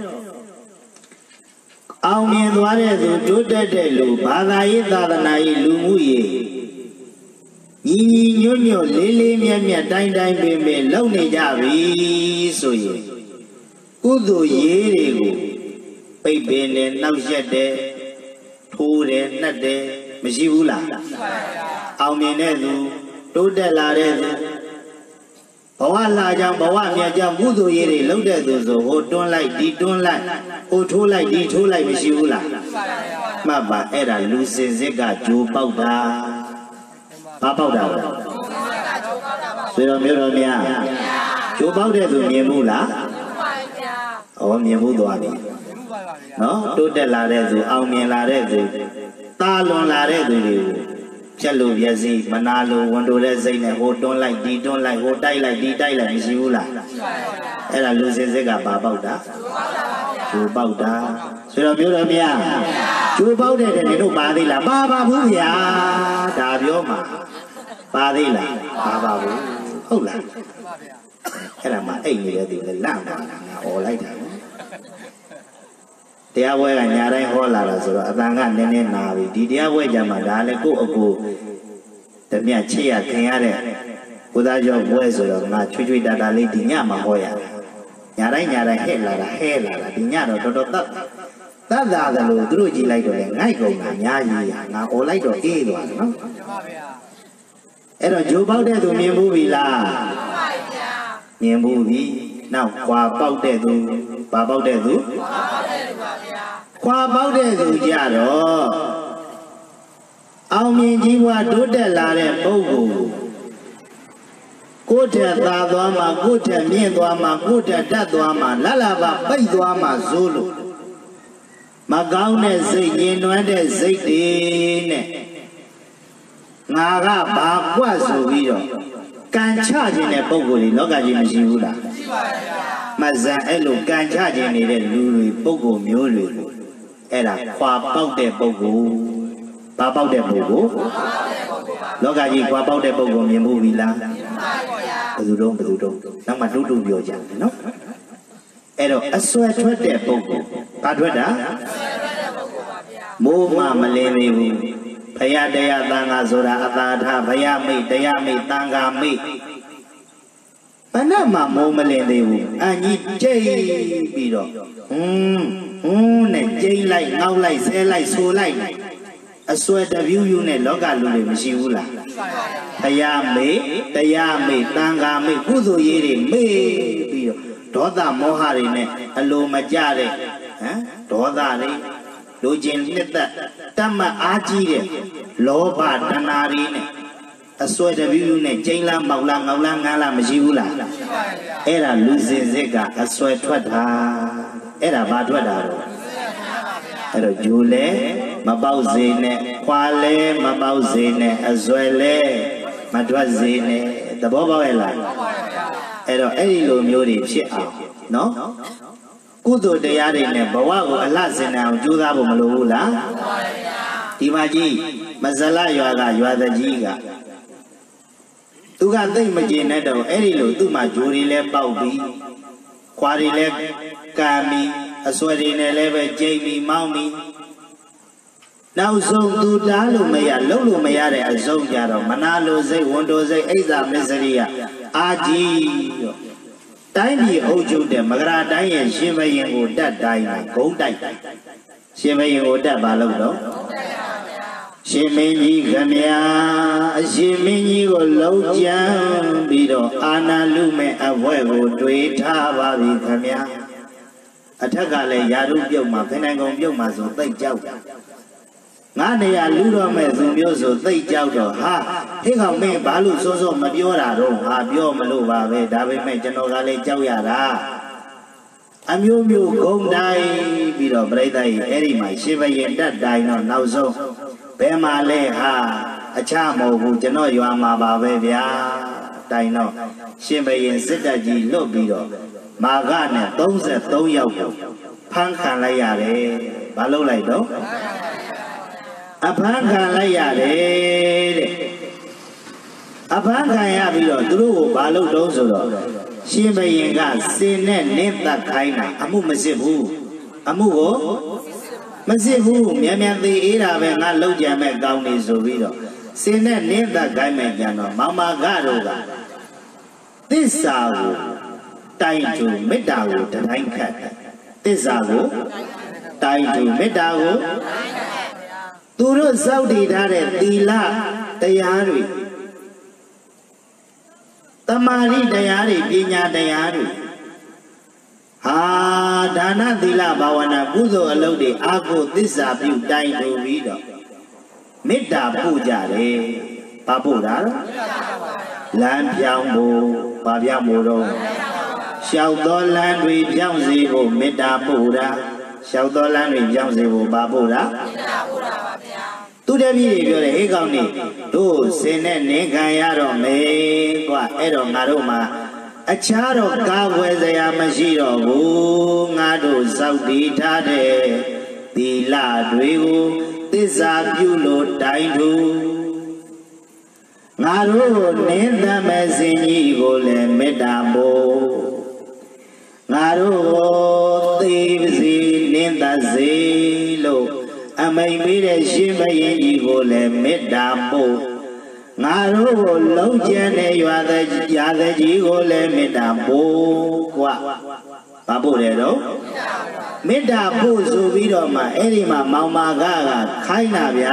ao miền tuổi đấy rồi chút đấy lù ba đại ta là này lù mũi nhỉ nhớ nhớ lê mẹ đánh bề bề lâu này ra vì rồi cú đồ gì đấy bây bên này nấu chết đấy thu đấy nát đấy mới chịu là ao miền này rồi tốt đấy là đấy bảoว่า là chẳng bảoว่า mẹ chẳng cú đồ gì đấy lâu đấy rồi họ đun lại đi đun lại họ thu lại đi thu lại mới chịu là mà bà ấy là lưu sinh cả chú bao đa ba bao đa rồi miêu rồi mẹ chú bao đấy rồi miêu mu là miêu mu đó đi nó tốt đấy là đấy rồi ao miền là đấy rồi ta luôn là đấy rồi chất lượng việc gì mà na luôn quan đồ đấy dây này họ đun lại đi đun lại họ tay lại đi tay lại mới chịu là ấy là lưu sinh cả ba bao đa chú bao đa rồi miêu rồi mẹ chú bao đấy thì nó ba đi là ba bố mẹ đã biểu mà ba đi là ba bố không là cái là mà ấy người thì làm mà họ lấy thằng đeo quay là nhà đây họ là rồi đang ăn nên nào đi đeo quay cho mà đã lấy côแต่เนี่ยเชี่ยခင်ရတဲ့ကိုသားကျော်ဘွဲဆိုတော့ငါချွေတာလေးဒီညမှာဟောရညာတိုင်းဟဲ့လာတာဒီညတော့တော်တော်တတ်တာလို့သူတို့ကြည့်လိုက်တော့လေငိုက်ကုန်တာညာကြီးငါអော်လိုက်တော့အေးသွားတယ်နော်အဲ့တော့ဂျိုပေါက်တဲ့သူမြင်ဘူးပြီလားမြင်ဘူးပြီနောက်ခွာပေါက်တဲ့သူဘာပေါက်တဲ့သူခွာပေါက်တဲ့သူကြတော့အောင်မြင်ကြီးဘဝတိုးတက်လာတဲ့ပုဂ္ဂိုလ်ကိုယ်ထက်သာသွားမှာကိုယ်ထက်မြင့်သွားမှာကိုယ်ထက်တက်သွားမှာလလပါပိတ်သွားမှာဇိုးလို့မကောင်းတဲ့စိတ်ညင်နွမ်းတဲ့စိတ်တွေနဲ့ငါကဘာကွက်ဆိုပြီးတော့ကံချခြင်းတဲ့ပုဂ္ဂိုလ်တွေလောကကြီးမရှိဘူးလားရှိပါရဲ့ဗျာမဇန်အဲ့လိုကံချခြင်းနေတဲ့လူတွေပုဂ္ဂိုလ်မျိုးတွေအဲ့ဒါခွာပေါက်တဲ့ပုဂ္ဂိုလ်ဘာပေါက်တဲ့ပုဂ္ဂိုလ်လောကကြီးခွာပေါက်တဲ့ပုဂ္ဂိုလ်မြင်မှုပြီလားမြင်ပါဗျာဘယ်သူတော့နောက်မှတူပြောကြတယ်နော်အဲ့တော့အစွဲထွက်တဲ့ပုဂ္ဂိုလ်ဘာထွက်တာမိုးမမလင်းသေးဘူးဘုရားတရားသံဃာဆိုတာအသာထဘုရားမိတ်တရားမိတ်သံဃာမိတ်ဘယ်နဲ့မှမိုးမလင်းသေးဘူးအညီကျိတ်ပြီးတော့နဲ့ကျိတ်လိုက်ငေါက်လိုက်ဆဲလိုက်ဆိုလိုက်အစွဲတပြူးယူနဲ့လောကလူတွေမရှိဘူးလားဘုရားမိတ်တရားမိတ်သံဃာမိတ်ကုသိုလ်ရေးတွေမေ့ပြီးတော့ဒေါသမောဟတွေနဲ့အလိုမကျတဲ့ဒေါသတွေလူချင်းနှစ်သက်တတ်မှတ်အားကြီးတဲ့လောဘတဏှာတွေနဲ့အစွဲတပြူးနဲ့ကျိန်းလားမောက်လားငေါက်လားငန်းလားမရှိဘူးလားအဲ့ဒါလူစင်စစ်ကအစွဲထွက်တာအဲ့ဒါဘာထွက်တာတော့အဲ့တော့ဂျိုလဲမပေါက်စေနဲ့ခွာလဲမပေါက်စေနဲ့အစွဲလဲမထွက်စေနဲ့သဘောပေါက်ရဲ့လားအဲ့တော့အဲ့ဒီလိုမျိုးတွေဖြစ်အောင်နော်ကုသိုလ်တရားတွေနဲ့ဘဝကိုအလှဆင်အောင်ကြိုးစားဖို့မလိုဘူးလားဒီမှာကြီးမဇလရွာကရွာတကြီးကသူကသိမ့်မကျေနဲ့တော့အဲ့ဒီလိုသူ့မှာဂျိုတွေလဲပေါက်ပြီးခွာတွေလဲကံပြီးအစွဲတွေနဲ့လည်းပဲကြိမ်ပြီးမောင်းပြီးနောက်ဆုံးသူတားလို့မရလှုပ်လို့မရတဲ့အစုံကြတော့မနာလိုစိတ်ဝန်တိုစိတ်အိဇာမစ္စရိယအာကြီးတော့တိုင်းပြည်အုပ်ချုပ်တဲ့မကရာတိုင်းရဲ့ရှင်ဘရင်ကိုတတ်တိုင်းမှာဂုံးတိုက်ရှင်ဘရင်ကိုတတ်ပါလို့တော့ရှင်မင်းကြီးခမညာအရှင်မင်းကြီးကိုလုံးကြံပြီးတော့အာနာလူမဲ့အဘွဲ့ကိုတွေးထားပါပြီခမညာအထက်ကလည်းယာရုပြုတ်မှာဖိနိုင်ကုန်ပြုတ်မှာဆိုသိတ်ကြောက်တာငါနေရလူတော်မဲ့သူမျိုးဆိုသိတ်ကြောက်တော့ဟာဟိကောင်မင်းဘာလို့စောစောမပြောတာတော့ဟာပြောမလို့ပါပဲဒါပေမဲ့ကျွန်တော်ကလည်းကြောက်ရတာအမျိုးမျိုးဂုံတိုင်းပြီးတော့ပြိဿကြီးအဲ့ဒီမှာရှင်ဘရင်တက်တိုင်းတော့နောက်ဆုံးဘယ်မှာလဲဟာအခြားမဟုတ်ဘူးကျွန်တော်ရွာမှာပါပဲဗျာတိုင်တော့ရှင်ဘရင်စစ်တပ်ကြီးလွတ်ပြီးတော့မာကနဲ့33ယောက်ကိုဖ phán khăn lại ya đấy bà lâu lại đó phán khăn lại ya đấy phán khăn ya bây giờ tôi bà lâu đó rồi xin bây giờ cả xin nên ta khai này amu mà xếp hú amu có mà xếp hú mẹ thì ý là về ngã lâu chả mẹ cao này rồi bây giờ xin nên ta khai mẹ nhà nó mà gà rồi cả tết sao tay chủ mấy đào đã thành khát tết sao tay chủ mấy đào tôi rồi sao đi ra để đi la tayar rồi tamari tayar rồi đi nhà tayar rồi dana tila bhavana buzo lâu để ako tết sao biểu tay chủ bí đó mấy đào puja đấy bà puja đó lan piang bồ bà piang bồ đâu Shao to lan đuôi piang gì bồ mê đà bồ ra Shao to lan đuôi piang gì bồ bà bồ ra tôi đã biết điều này hết không nhỉ tôi xin nên cái ya rồi mấy qua ấy rồi ngã đâu mà cha rồi cao quê ra mà gì rồi bố ngã đâu sao đi ra đây đi là đuôi bố tết ra biểu lộ đại đu ngã đâu nên ta mới xin gì cô lên mê đà bồ ngã đâu tìm gì nên ta gì lộ mấy mấy để xin bây giờ gì cô lên mê đà bồ ngã đâu lâu chân này ya để gì cô lên mê đà bồ qua bà bồ đấy đâu mê đà bồ số ví đó mà ấy mà mau mà gà khai nào vậy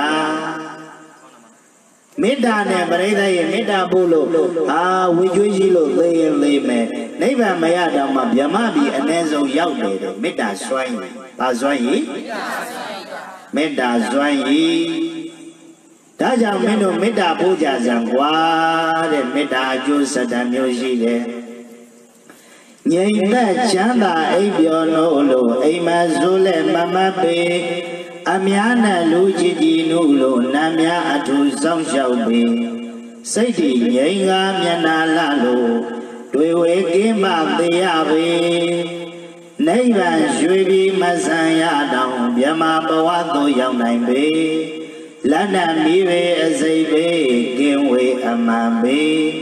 mê đà này bà đây đây mê đà bồ lộ vui vui gì lộ lê mẹ nấy bà mày à đâu mà bia mà bị anh em giàu giàu để mê đà xoay bà xoay gì mê đà xoay gì đã chăng mê đồ mê đà bồ già rằng quá để mê đà chú sa đà miêu gì đấy nhìn ta chán ta ấy biểu nô lộ ấy mà dù lệ mà bê Amiana luji di nulo namya atu song shao be sai di nhảy nga myana la lo đuôi quê kiếm bạc tiya be nấy bàn duy bi ma san ya dong bia ma bawa to yau nai be la na mi be azai be kin we ama be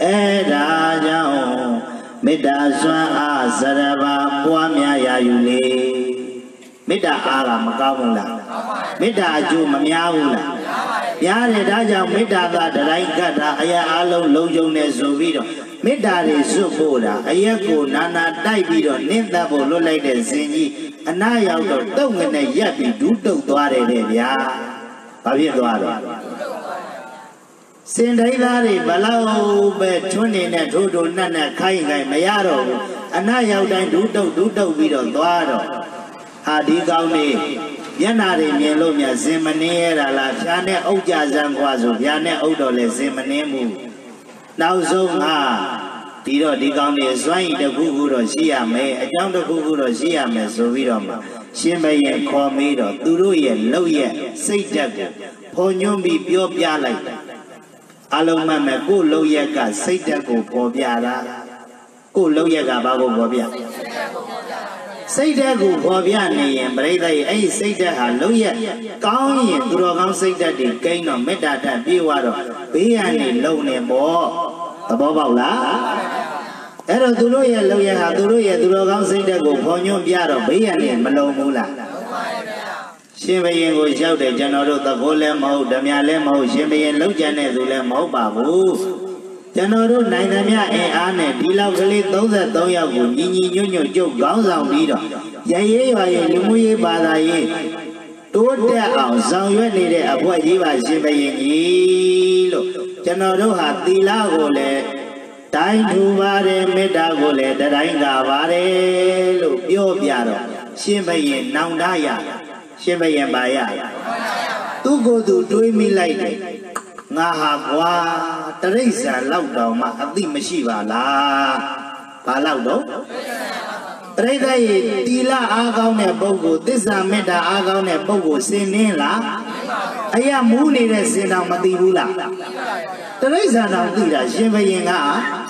e da jaung metta swan a saraba pwa mya ya yu leမေတ္တာအားကမကောင်းဘူးလားမေတ္တာအကျိုးမများဘူးလားများတယ်ဒါကြောင့်မေတ္တာကတတိုင်းကတ်တာအရာအလုံးလုံးယုံနေဆိုပြီးတော့မေတ္တာတွေစွတ်ဖို့တာအရက်ကိုနာနာတိုက်ပြီးတော့နင့်သက်ဖို့လွတ်လိုက်တဲ့ဇင်ကြီးအနာရောက်တော့တုတ်ငနဲ့ရက်ပြီးဒူးတုတ်သွားတယ်တဲ့ဗျာဘာဖြစ်သွားတော့စင်တိုင်းသားတွေဘလောက်ပဲထွန်းနေတဲ့ထိုးထိုးနတ်နတ်ခိုင်းခိုင်းမရတော့ဘူးအနာရောက်တိုင်းဒူးတုတ်ပြီးတော့သွားတော့ဟာဒီကောင်းနေမျက်နာတွေမြင်လို့မြတ်ဇင်မနှင်းရတာလားဖြာနဲ့အုပ်ကြစမ်းခွာဆိုဖြာနဲ့အုပ်တော့လဲဇင်မနှင်းဘူးနောက်ဆုံးဟာဒီတော့ဒီကောင်းနေစွမ်းရည်တစ်ခုခုတော့ရှိရမယ်အကြောင်းတစ်ခုခုတော့ရှိရမယ်ဆိုပြီးတော့မှရှင်းမရဲ့ခေါ်မေးတော့သူတို့ရဲ့လောက်ရဲ့စိတ်ဓာတ်ကိုဖော်ညွှန်းပြီးပြောပြလိုက်တယ်အလုံးမှမဲ့ကိုယ်လောက်ရဲ့ကစိတ်ဓာတ်ကိုပေါ်ပြတာကိုယ်လောက်ရဲ့ကဘာကိုပေါ်ပြစိတ်ဓာတ်ကိုပေါ်ပြနေရင်ပရိသတ်ရဲ့အဲ့ဒီစိတ်ဓာတ်ဟာလုံးရကောင်းရင်သူတော်ကောင်းစိတ်ဓာတ်တွေကိန်းတော့မေတ္တာဓာတ်ပြေသွားတော့ဘေးရန်နေလုံနေပေါ့သဘောပေါက်လားအဲ့တော့သူတို့ရဲ့လုံးရဟာသူတို့ရဲ့သူတော်ကောင်းစိတ်ဓာတ်ကိုပေါ်ညွှန်းပြတော့ဘေးရန်နေမလုံဘူးလားရှင်ဘရင်ကိုရောက်တယ်ကျွန်တော်တို့သဘောလည်းမဟုတ်ဓမြလည်းမဟုတ်ရှင်ဘရင်လုံးကျန်တဲ့သူလည်းမဟုတ်ပါဘူးကျွန်တော်တို့နိုင်ငံမြအင်အားနဲ့ဒီလောက်ကလေး33ယောက်ကိုညီညီညွတ်ညွတ်ကြုတ်ခေါင်းဆောင်ပြီးတော့ရရေးရွာရဲ့လူမှုရေးဘာသာရေးတိုးတက်အောင်ဆောင်ရွက်နေတဲ့အဖွဲကြီးပါရှင်ဘရင်ကြီးလို့ကျွန်တော်တို့ဟာသီလကိုလည်းတိုင်းထူပါတယ်မေတ္တာကိုလည်းတိုင်းကပါတယ်လို့ပြောပြတော့ရှင်ဘရင်နောင်တရရှင်ဘရင်ပါရသူကိုယ်သူတွေးမိလိုက်တယ်ငါဟာကွာတရိစ္ဆာန်လောက်တောင်မှအသိမရှိပါလားဘာလောက်တော့တရိစ္ဆာန်ရဲ့တီလအားကောင်းတဲ့ပုဂ္ဂိုလ်သစ္စာမေတ္တာအားကောင်းတဲ့ပုဂ္ဂိုလ်စင်နှင်းလားအရာမူးနေတဲ့စင်တော်မသိဘူးလားတရိစ္ဆာန်တော်သိတာရှင်ဘရင်က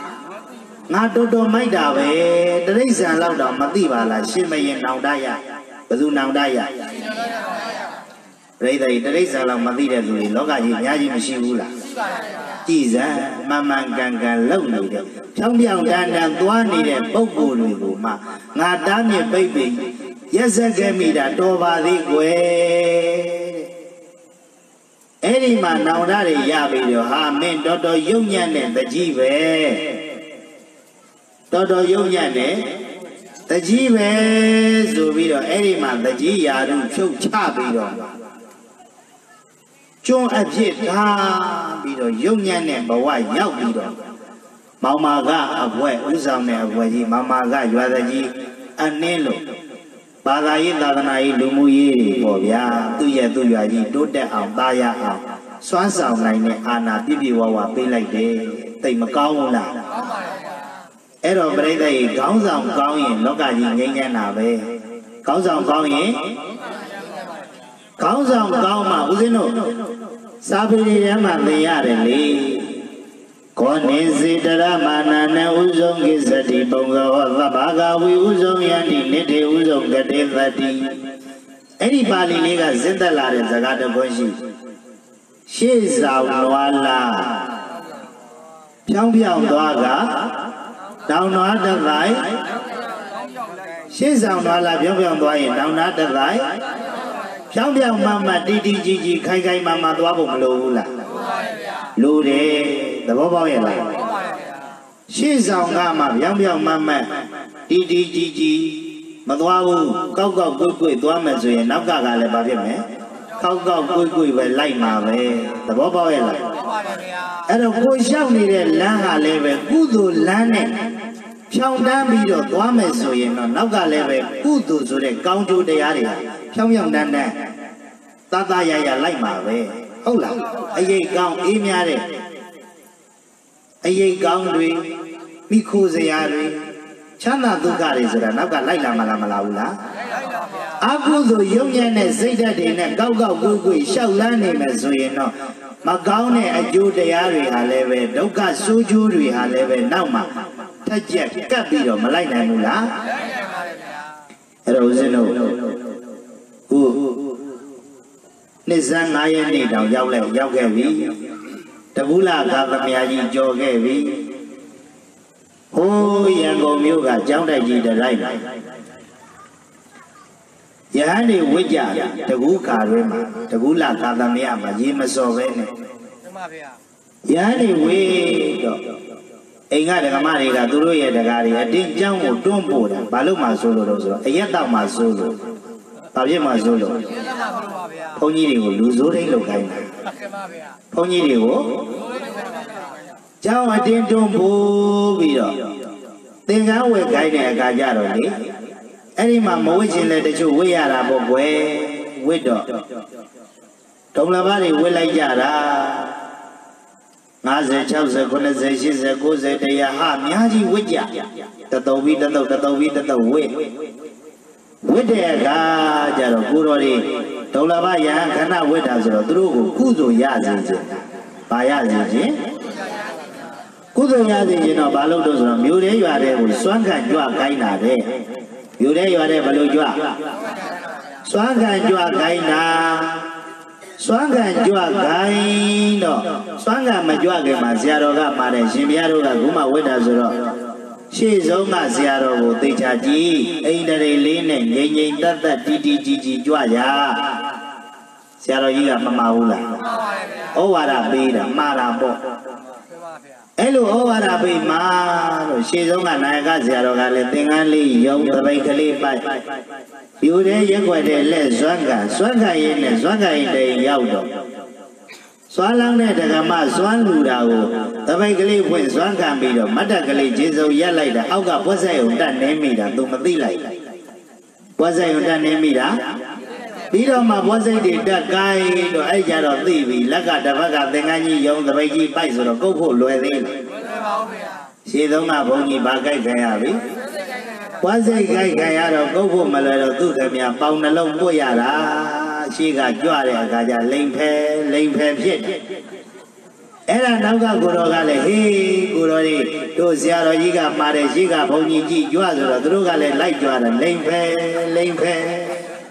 ငါတော်တော်မိုက်တာပဲတရိစ္ဆာန်လောက်တောင်မသိပါလားရှင်ဘရင်နောင်တရ bờ du nào đây à đây đây sao làm mà đi ra rồi nó cả gì nhá gì mà siêu là chỉ ra mà càng lâu này được trong miệng đang toan đi để bốc bùn rồi mà ngà đám như baby yes cái mi đã to ba đi quê ấy đi mà nào ra để ra bây giờ ha mình đó dùng nhà này ta chi về đó dùng nhà này ta chi về rồi bây giờ ấy đi mà ta chi ra đúng chung cha bây giờ chung áp chế ta bây giờ dùng nhà này bảo ai nhau bây giờ mau mà ga áp quay uống sao này áp quay gì mau mà ga vừa ta chi anh nên luôn bà ta yên ta này lưu mui gì bỏ bia tôi giờ gì đốt đẹp ảo ta ya ảo xóa sào này nè anh à biết điều hòa bên này để tình mà cao không là ấy rồi bên đây cáo dòng cao gì nó cả gì nghe nào về cáo dòng cao gì cáo dòng cao mà u xin sao bên đây mà về à để đi con nên gì đó mà nè uzong cái gì thì bông gạo và bà gạo với uzong ya đi nè thì uzong cái đấy là đi ấy đi bà đi này cái dân ta là để ra cái đó gì xí giàu nó là trong biang đó cả đào nó được lại xí giàu nó là biang đó ấy đào nó được lại trong biang mà đi gì khai mà đó bụng lù là lù đấy đó bao nhiêu là xí giàu ngà mà biang mà đi mà đó câu cuối đó mà rồi nó cả là bao nhiêu mấy câu cuối về lại mà về đó bao nhiêu là ở đâu cuối sau này là hà lệ về cú đồ lá này trong đám bị đó đó mà rồi nó cả là về cú đồ rồi để cao chú để à đi trong dòng đàn này ta ya lại mà về không là ai vậy cao im nha đi ai vậy cao rồi mi khu gì à rồi chán là tu cả đi rồi nó cả lại làm mà là aku rồi giống như này xây ra để này cao cuối sau lá này mà rồi nó mà cao này ai chú để à rồi hà lệ về đâu cả số chú rồi hà lệ về nào mà thay chết cắt đi rồi mà lại này mù lá rồi xin nên sang ai này đào giao cái gì ta bù la ta làm gì cho cái gì ôi anh còn miêu cả cháu đây gì để đây giờ này quay ra ta bù cả rồi mà ta bù la ta làm mà gì mà so với này giờ này quay đó anh nghe được mà đi cả tôi nói được cái gì đi cháu một trung bộ đó bao lâu mà solo rồi ấy tao mà solo bao nhiêu mà solo phong nhi điều lú rú đấy lục cái phong nhi điều cháu ở trên trung bộ bây giờ tiếng áo quê cái này cả gia rồi đi ấy mà mỗi chuyện là để chú quê là một quê đó trong là bao nhiêu quê lại gia ra ngã giờ cháu giờ con giờ xí giờ cô giờ đây ha nhá gì quê gia ta tàu vi quê đây cả gia rồi cô rồi đi đâu là bao giờ khán giả quê đó rồi tôi cũng cú rồi ya gì bà ya gì cú rồi ya gì nó bao lâu đó rồi miêu đấy vào đây cũng xoắn cả chua cái nào đấy miêu đấy vào đây bao lâu chua xoắn cả chua cái nào xoắn cả chua cái đó xoắn cả mà chua cái mà xe đó mà đây xem bia đó cũng mà quê đó rồi xí giống mà xe đó của tôi cha chi anh đây lên này nhìn tất đi chua ya xe đó gì mà mau là ô vào là bì là mà là bộ ấy lúc ô vào là bì mà rồi xí giống mà này cái xe đó cái lên tiếng Anh li dùng tờ bay cái li bay yêu đấy những quay để lên xoắn cả yên này xoắn cả yên đây giàu đó xoắn lăng này để cái mà xoắn lù đầu tờ bay cái li quên xoắn cả bì đó mắt cái li chỉ dâu giá lại đã áo cả bớt xe ổn định ném mì đã tụi mà tí lại bớt xe ổn định ném mì đã bây giờ mà bớt xe thì đã cái rồi ấy giờ đó tí vì lá cả đã phát tiếng Anh như dùng tờ bay gì bay rồi nó cố khổ lùi đi xí giống mà phong nhi ba cái à biết quá dễ cái à rồi cố khổ mà lời đầu tư cái nhà bao nó lông bôi à đã xí cả chua đấy cả nhà lên phê biết ấy là đâu cả cô đó cái này cô đó đi tôi xe rồi gì cả mà để xí cả phong nhi chỉ chua rồi tôi cái này lại chua là lên phê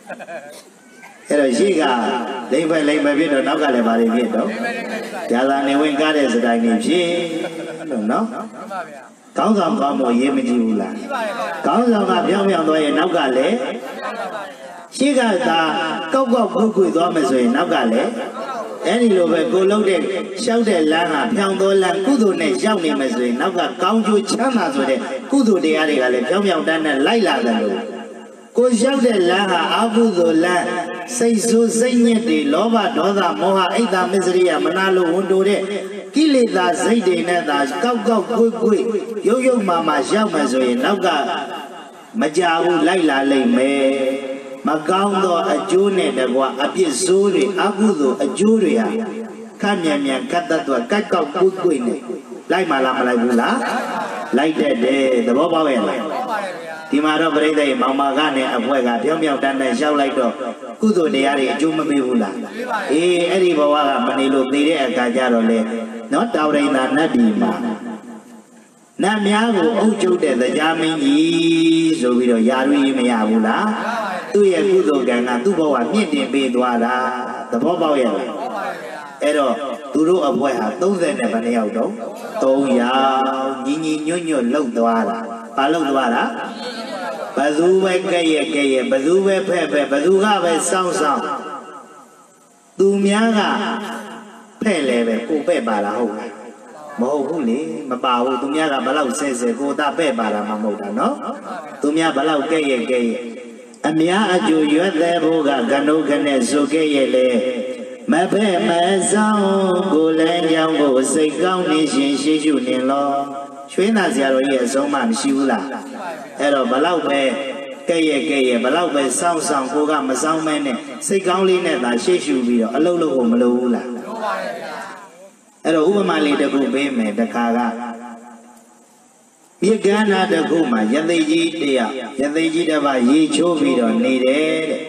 အဲ့တော့ရှိကလိမ့်ပဲဖြစ်တော့နောက်ကလည်းပါလိမ့်ဖြစ်တော့ရာသာနေဝင်ကားတဲ့စတိုင်းနေဖြစ်လို့နော်ကောင်းဆောင်ကောင်းမို့ရေးမကြည့်ဘူးလားကောင်းဆောင်ကပြောင်းသွားရင်နောက်ကလည်းရှိကသာကောက်ခွေသွားမယ်ဆိုရင်နောက်ကလည်းအဲ့ဒီလိုပဲကိုလုံးတဲ့ရှောက်တဲ့လမ်းဟာဖြောင်းသောလမ်းကုသိုလ်နဲ့ရောက်နေမယ်ဆိုရင်နောက်ကကောင်းကျိုးချမ်းသာဆိုတဲ့ကုသိုလ်တရားတွေကလည်းဖြောင်းတန်းနဲ့လိုက်လာတယ်လို့ကိုရောက်တဲ့လမ်းဟာအကုသိုလ်လမ်းစိတ်ဆိုးစိတ်ညစ်တွေလောဘဒေါသမောဟအိတ်တာမစ္စရိယမနာလိုဝန်တိုတဲ့ကိလေသာစိတ်တွေနဲ့သာကောက်ခွေရုပ်မာရောက်မယ်ဆိုရင်နောက်ကမကြဘူးလိုက်လာလိမ့်မယ်မကောင်းသောအကျိုးနဲ့တကွာအပြစ်ဆိုးတွေအကုသိုလ်အကျိုးတွေဟာခက်မြန်ကတ်တတ်တော့ကတ်ကောက်ခွေနဲ့လိုက်မလားမလိုက်ဘူးလားလိုက်တတ်တယ်သဘောပေါက်ရဲ့လားဒီမှာတော့ပြိဿရေမောင်မာကနဲ့အဖွဲကပြောင်းတန်းရှောက်လိုက်တော့ကုသိုလ်တရားတွေအကျိုးမပေးဘူးလားအေးအဲ့ဒီဘဝကမနေလို့သေတဲ့အခါကျတော့လေနော်တာဝရိန္ဒာနတ်ဒီမှာနတ်များကိုအုပ်ချုပ်တဲ့တရားမင်းကြီးဆိုပြီးတော့ယာရုကြီးမရဘူးလားသူ့ရဲ့ကုသိုလ်ကံကသူ့ဘဝမြင့်တင်ပေးသွားတာသဘောပေါက်ရဲ့လားအဲ့တော့သူတို့အဖွဲဟာ30နဲ့ဘယ်နှယောက်တော့3ယောက်ညီညွတ်လှုပ်သွားတာဘာလှုပ်သွားတာဘယ်သူပဲကဲ့ရဲ့ဘယ်သူပဲဖဲ့ဘယ်သူကပဲစောင်းသူများကဖဲ့လဲပဲကိုပဲ့ပါလားဟုတ်လားမဟုတ်ဘူးလေမပါဘူးသူများကဘလောက်ဆဲကိုသားပဲ့ပါတာမှမဟုတ်တာနော်သူများဘလောက်ကဲ့ရဲ့အများအကျိုးရွက်တဲ့ဘိုးကကနုခနဲ့ဆိုခဲ့ရဲ့လေမဖဲ့မဆောင်ကိုလည်းကြောင်းကိုစိတ်ကောင်းနေရှင်ရှိရှုနေလောရွှေနာဆရာတော်ကြီးအဆုံးမှမရှိဘူးလားအဲ့တော့ဘလောက်ပဲကဲ့ရဲ့ဘလောက်ပဲစောင်းကိုကမစောင်းမဲနဲ့စိတ်ကောင်းလေးနဲ့သာရှိရှုပြီးတော့အလုပ်လုပ်ဖို့မလိုဘူးလားလိုပါတယ်ဗျာအဲ့တော့ဥပမာလေးတစ်ခုပေးမယ်တခါကမြေကမ်းနာတစ်ခုမှာယသိကြီးတစ်ပါးရေချိုးပြီးတော့နေတယ်တဲ့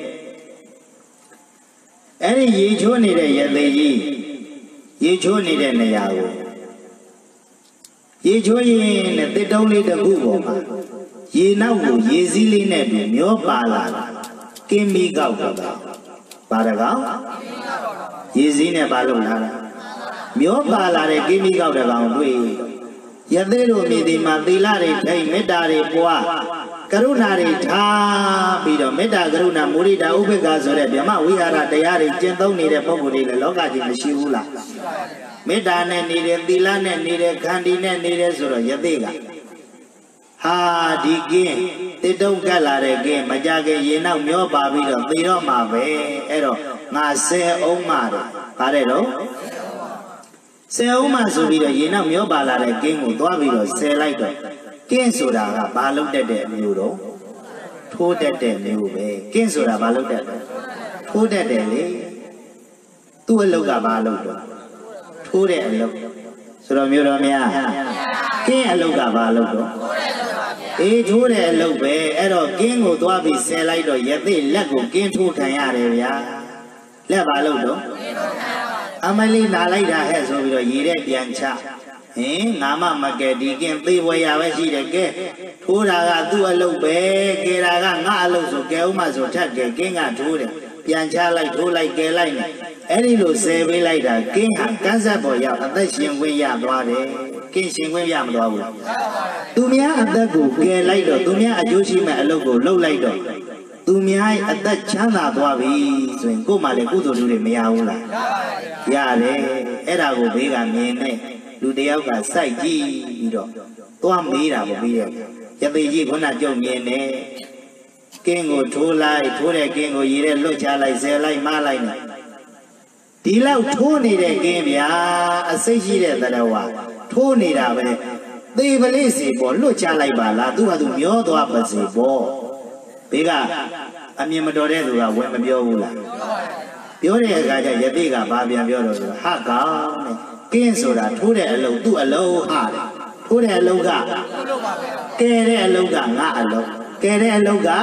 အဲ့ဒီရေချိုးနေတဲ့ယသိကြီးရေချိုးနေတဲ့နေရာကိုရေချိုးရင်နဲ့တစ်တုံးလေးတစ်ခုပေါ်မှာရေနောက်ကိုရေစည်းလေးနဲ့တူမျောပါလာတာကင်းမီကောက်တော့ပါတကောင်ရေစည်းနဲ့ပါလို့လာတာမျောပါလာတဲ့ကင်းမီကောက်တကောင်တွေ့ယသိတို့မြေဒီမှာသီလတွေထိတ်မေတ္တာတွေပွားကရုဏာတွေထားပြီးတော့မေတ္တာကရုဏာမုဒိတာဥပေက္ခဆိုတဲ့ဗြဟ္မဝိဟာရတရားတွေကျင့်သုံးနေတဲ့ပုဂ္ဂိုလ်တွေလည်းလောကကြီးမရှိဘူးလားမေတ္တာနဲ့နေတယ်သီလနဲ့နေတယ်ခန္တီနဲ့နေတယ်ဆိုတော့ယသိကဟာဒီကင်းတိတုံးကတ်လာတဲ့ကင်းမကြခင်ရေနောက်မျောပါပြီးတော့သေတော့မှာပဲအဲ့တော့ငါဆယ်အောင်မှာတော့ဗါတဲ့တော့ဆယ်အောင်မှာဆိုပြီးတော့ရေနောက်မျောပါလာတဲ့ကင်းကိုသွားပြီးတော့ဆယ်လိုက်တော့ကင်းဆိုတာကဘာလို့တက်တဲ့အမျိုးတော့ထိုးတက်တဲ့မျိုးပဲကင်းဆိုတာဘာလို့တက်လဲထိုးတက်တယ်လေသူ့အလုပ်ကဘာလုပ်တော့ထိုးတဲ့အလုပ်ဆိုတော့မျိုးတော်များကင်းအလုပ်ကဘာလုပ်တော့အေးထိုးတဲ့အလုပ်ပဲအဲ့တော့ကင်းကိုသွားပြီးဆယ်လိုက်တော့ယသိလက်ကိုကင်းထိုးခံရတယ်ဗျာလက်ဘာလုပ်တော့အမလေးနာလိုက်တာဟဲ့ဆိုပြီးတော့ရေတဲ့ပြန်ချဟင်ငါမကဲဒီကင်းသေးဝဲရပဲရှိတယ်ကဲထိုးတာကသူ့အလုပ်ပဲကဲတာကငါအလုပ်ဆိုကဲဦးမဆိုထက်ကဲကင်းကထိုးတယ်ပြန်ချလိုက်ထိုးလိုက်ကဲလိုက်နေအဲ့ဒီလိုဆယ်ပေးလိုက်တာကင်းဟာကန်းဆက်ပေါ်ရောက်အသက်ရှင်ခွင့်ရသွားတယ်ကင်းရှင်ခွင့်ရမသွားဘူးသူများအသက်ကိုကယ်လိုက်တော့သူများအကျိုးရှိမဲ့အလုပ်ကိုလုပ်လိုက်တော့သူများအသက်ချမ်းသာသွားပြီဆိုရင်ကို့မှာလည်းကုသိုလ်တွေမရဘူးလားရတယ်အဲ့ဒါကိုဘေးကမြင်နေလူတယောက်ကစိုက်ကြည့်ပြီးတော့သွားမေးတာပေါ့ပြီးတဲ့ယသိကြီးခုနကြုံမြင်နေကင်းကိုထိုးတဲ့ကင်းကိုရေထဲလွတ်ချလိုက်ဆယ်လိုက်မလိုက်နေဒီလောက်ထိုးနေတဲ့ကင်းဗျာအစိတ်ရှိတဲ့သတ္တဝါထိုးနေတာပဲသေပလေးစီပေါ်လွတ်ချလိုက်ပါလားသူ့ဟာသူမျောသွားပါစေပေါ့ဘေးကအမြင်မတော်တဲ့သူကဝင်မပြောဘူးလားပြောတဲ့အခါကျယသိကဘာပြန်ပြောတော့ဆိုဟာကောင်တဲ့ကင်းဆိုတာထိုးတဲ့အလုံးသူ့အလုံးဟာတယ်ထိုးတဲ့အလုံးကကဲတဲ့အလုံးကငါအလုံးကဲတဲ့အလုံးက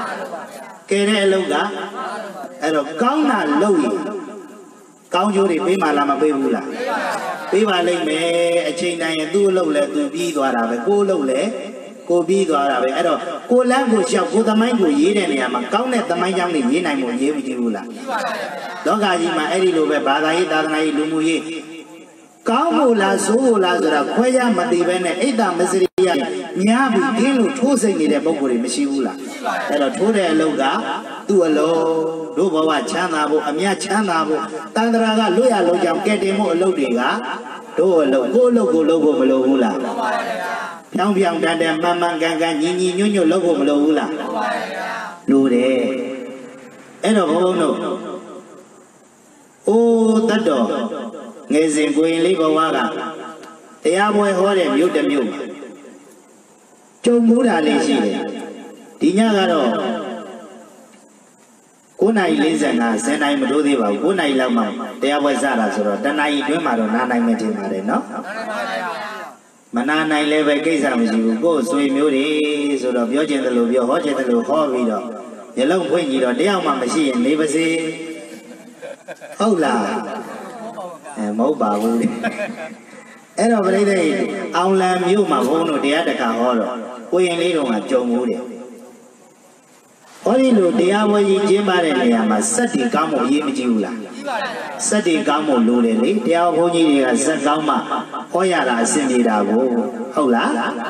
အဲ့တော့ကောင်းတာလုပ်ရင်ကောင်းကျိုးတွေပေးမှလားမပေးဘူးလားပေးပါလိမ့်မယ်အချိန်တိုင်းသူ့အလုပ်လဲသူပြီးသွားတာပဲကိုယ်အလုပ်လဲကိုပြီးသွားတာပဲအဲ့တော့ကိုလမ်းကိုလျှောက်ကိုသမိုင်းကိုရေးတဲ့နေရာမှာကောင်းတဲ့သမိုင်းကြောင်းတွေရေးနိုင်မှုရေးမကြည့်ဘူးလားလောကကြီးမှာအဲ့ဒီလိုပဲဘာသာရေးသာသနာရေးလူမှုရေးကောင်းဖို့လားဆိုးဖို့လားဆိုတာခွဲရမသိပဲနဲ့အိတ်တာမစရိယများပြီးခင်းလို့ထိုးစိတ်နေတဲ့ပုံကိုယ်တွေမရှိဘူးလားအဲ့တော့ထိုးတဲ့အလုပ်ကသူ့အလုံးတို့ဘဝချမ်းသာဖို့အမြတ်ချမ်းသာဖို့တန်ត្រာကလွတ်ရလုံးကြောင့်ကဲတင်မှုအလုပ်တွေကတို့အလုပ်ကိုအလုပ်ကိုလုပ်ဖို့မလိုဘူးလားဖြောင်းဖြောင်းတန်တန်မှန်မှန်ကန်ကန်ညီညီညွတ်ညွတ်လုပ်ဖို့မလိုဘူးလားလိုတယ်အဲ့တော့ဘုန်းဘုန်းတို့အိုးတတ်တော်ငယ်စဉ်ကိုရင်လေးဘဝကတရားပွဲဟောတဲ့မြို့တစ်မြို့ကြုံမှုတာလေးရှိတယ်ဒီညကတော့9:45 10နာရီမတိုးသေးပါဘူး9နာရီလောက်မှတရားပွဲစတာဆိုတော့တနာရီအတွင်းမှာတော့နားနိုင်မယ်ထင်ပါတယ်နော်မနာနိုင်လည်းပဲကိစ္စမရှိဘူးကိုယ်ဆွေမျိုးတွေဆိုတော့ပြောချင်တယ်လို့ပြောဟောချင်တယ်လို့ဟောပြီးတော့မျက်လုံးဖွင့်ကြည့်တော့တယောက်မှမရှိရင်နေပါစေဟုတ်လားမဟုတ်ပါဘူးလေအဲ့တော့ပြိဿအောင်လံမြို့မှာဘုန်းတို့တရားတက္ကဟောတော့ကိုရင်လေးတော်ကကြုံမှုတယ်ဟောဒီလိုတရားပွဲကြီးကျင်းပတဲ့နေရာမှာစက်တီကောင်းမှုအရေးမကြီးဘူးလားစက်တီကောင်းမှုလိုတယ်လေတရားဘုန်းကြီးတွေကစက်ကောင်းမှဟောရတာအဆင်ပြေတာကိုဟုတ်လား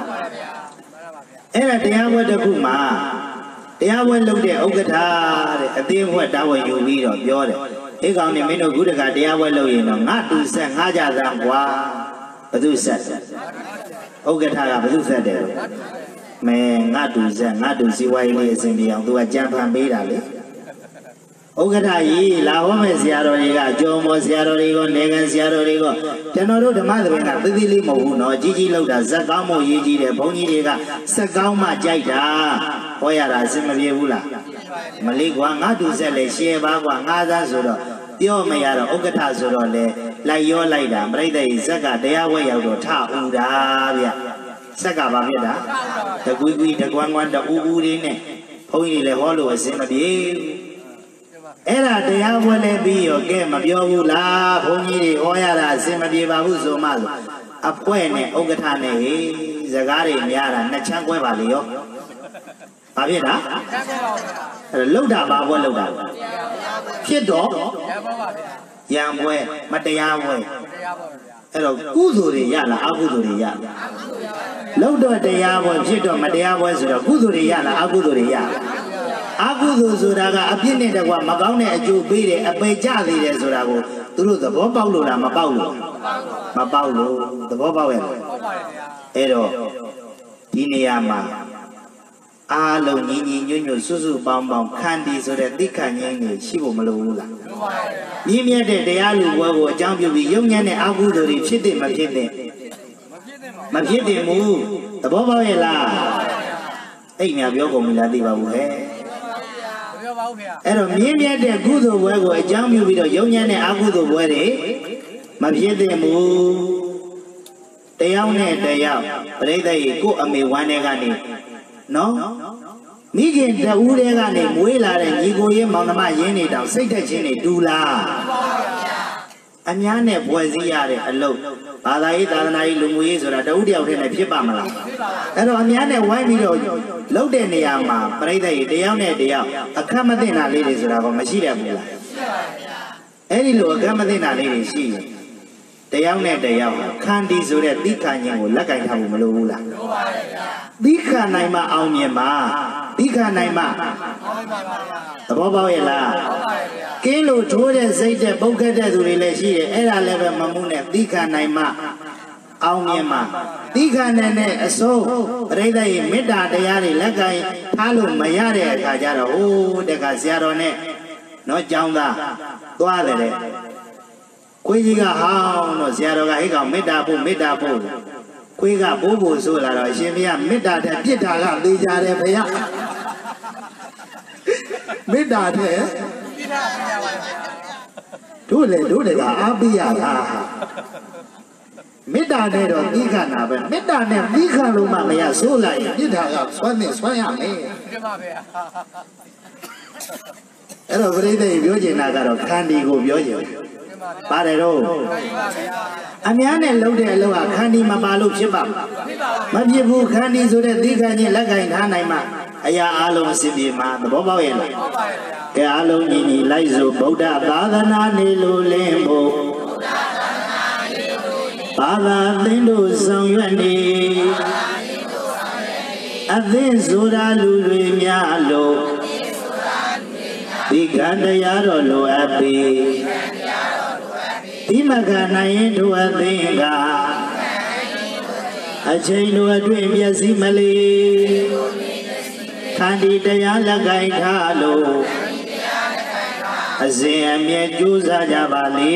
အဲ့ဒါတရားပွဲတစ်ခုမှာတရားပွဲလုပ်တဲ့ဥက္ကဋ္ဌတဲ့အသင်းအဖွဲ့တာဝန်ယူပြီးတော့ပြောတယ်ဒီကောင်နေမင်းတို့ခုတခါတရားပွဲလုပ်ရင်တော့ငါတူဆက်ငါကြစမ်းကွာဘသူဆက်ဥက္ကဋ္ဌကဘသူဆက်တယ်မဲငါတူဆက်ငါတူစီဝိုင်းလေးအစဉ်ပြေအောင်သူကကြံဖန်ပေးတာလေဥက္ကဋ္ဌကြီးလာဟောမဲ့ဆရာတော်တွေကကျော်မော်ဆရာတော်တွေကနိုင်ငံဆရာတော်တွေကကျွန်တော်တို့ဓမ္မသဘင်ကသီးသီးလေးမဟုတ်ဘူးနော်ကြီးကြီးလောက်တာဇက်ကောင်းမို့ရေးကြီးတယ်ဘုန်းကြီးတွေကစက်ကောင်းမှကြိုက်တာဟောရတာအဆင်မပြေဘူးလားမလေးကွာငါတူဆက်လေရှယ်ပါကွာငါသားဆိုတော့ပြောမရတော့ဥက္ကဋ္ဌဆိုတော့လေလိုက်ရောလိုက်တာပြိဿကြီးဇက်ကတရားဝဲရောက်တော့ထဥတာဗျဇက်ကဘာဖြစ်တာတကွီးကွီးတကွမ်းကွမ်းတဦးဦးလေးနဲ့ဘုန်းကြီးတွေလည်းဟောလို့အဆင်မပြေအဲ့ဒါတရားဝဲလဲပြီးရောကဲမပြောဘူးလားဘုန်းကြီးတွေဟောရတာအဆင်မပြေပါဘူးဆိုမှဆိုအဖွဲ့နဲ့ဥက္ကဋ္ဌနဲ့ဟေးစကားတွေများတာနှစ်ချမ်းကွဲပါလေရောဘာဖြစ်တာအဲ့လှုပ်တာဘာပွဲလှုပ်တာဖြစ်တော့ရံပွဲမတရားပွဲအဲ့တော့ကုသိုလ်တွေရလားအကုသိုလ်တွေရလှုပ်တော့တရားပွဲဖြစ်တော့မတရားပွဲဆိုတော့ကုသိုလ်တွေရလားအကုသိုလ်တွေရအကုသိုလ်ဆိုတာကအပြစ်နဲ့တကွာမကောင်းတဲ့အကျိုးပေးတယ်အပေကြသေးတယ်ဆိုတာကိုသူတို့သဘောပေါက်လို့လားမပေါက်လို့မပေါက်လို့သဘောပေါက်ရဲ့အဲ့တော့ဒီနေရာမှာအားလုံးညီညီညွတ်ညွတ်စွတ်စွတ်ပေါင်းပေါင်းခန္တီဆိုတဲ့သိက္ခာငြိမ်းတွေရှိဖို့မလိုဘူးလားမြင့်မြတ်တဲ့တရားလူပွဲကိုအကြောင်းပြုပြီးယုံညံ့တဲ့အကုသိုလ်တွေဖြစ်တဲ့မဖြစ်တဲ့မဖြစ်တဲ့ဘူးသဘောပေါက်ရဲ့လားအိမ်များပြောကုန်ပြီလားသိပါဘူးဟဲ့အဲ့တော့မြင့်မြတ်တဲ့ကုသိုလ်ပွဲကိုအကြောင်းပြုပြီးတော့ယုံညံ့တဲ့အကုသိုလ်ပွဲတွေမဖြစ်တဲ့ဘူးတရားနဲ့တရားပြိဿကြီးကိုအမေဝမ်းတွေကနေနော်မိခင်တဦးတွေကနေမွေးလာတဲ့ညီကိုရင်းမောင်နှမရင်းနေတောင်စိတ်သက်ခြင်းတွေတူလားအများနဲ့ပွဲစည်းရတဲ့အလုပ်ဘာသာရေးသာသနာရေးလူမှုရေးဆိုတာတဦးတယောက်တည်းနဲ့ဖြစ်ပါမလားအဲ့တော့အများနဲ့ဝိုင်းပြီးတော့လုပ်တဲ့နေရာမှာပြိဿကြီးတယောက်နဲ့တယောက်အခက်မသိတာလေးတွေဆိုတာကမရှိရဘူးလားအဲ့ဒီလိုအခက်မသိတာလေးတွေရှိရင်တယောက်နဲ့တယောက်ခန္တီဆိုတဲ့သိက္ခာဉာဏ်ကိုလက်ကင်ထားဖို့မလိုဘူးလားလိုပါရဲ့ဗျာသိက္ခာနိုင်မှအောင်မြင်ပါသိက္ခာနိုင်မှသဘောပေါက်ရဲ့လားကင်းလို့ထိုးတဲ့စိတ်တဲ့ပုတ်ခတ်တဲ့သူတွေလည်းရှိတယ်အဲ့ဒါလည်းပဲမမှုနဲ့သိက္ခာနိုင်မှအောင်မြင်မှသိက္ခာနိုင်တဲ့အစိုးပရိသတ်ရဲ့မေတ္တာတရားတွေလက်ကင်ထားလို့မရတဲ့အခါကျတော့ဟိုးတခါဆရာတော်နဲ့နော်ကျောင်းသားသွားတယ်တဲ့ခွေးကြီးကဟောင်းတော့ဆရာတော်ကဟိကောင်မေတ္တာဖို့မေတ္တာဖို့ခွေးကဘိုးဘိုဆိုလာတော့အရှင်ဘုရားမေတ္တာတဲ့ပြစ်တာကသိကြတယ်ဘုရားမေတ္တာတဲ့တို့လေကအားပေးရတာမေတ္တာနဲ့တော့သိခဏပဲမေတ္တာနဲ့သိခလို့မှမရဆိုးလိုက်ရင်ပြစ်တာကဆွမ်းရမယ်ပြပါဗျာအဲ့တော့ပရိသေပြောချင်တာကတော့ခန္တီကိုပြောချင်တယ်ပါတယ်တော့အများနဲ့လှုပ်တဲ့အလုပ်ဟာခန္ဒီမပါလို့ဖြစ်ပါမဖြစ်ဘူးခန္ဒီဆိုတဲ့သိက္ခာချင်းလက်ကင်ထားနိုင်မှအရာအလုံးအစဉ်ပြေမှာသဘောပေါက်ရဲ့လားကဲအလုံးညီညီလိုက်စို့ဗုဒ္ဓသာသနာနေလို့လင်းဖို့ဘာသာသင်တို့ဆောင်ရွက်နေအသင်းဆိုတာလူတွေများလို့ဒီကံတရားတော်လိုအပ်ပြီဒီမကနိုင်ရင်တို့အသင်းကအချိန်တို့အတွင်းမျက်စိမလေးခန္ဒီတရားလက်ကင်ထားလို့အစဉ်အမြဲကြိုးစားကြပါလေ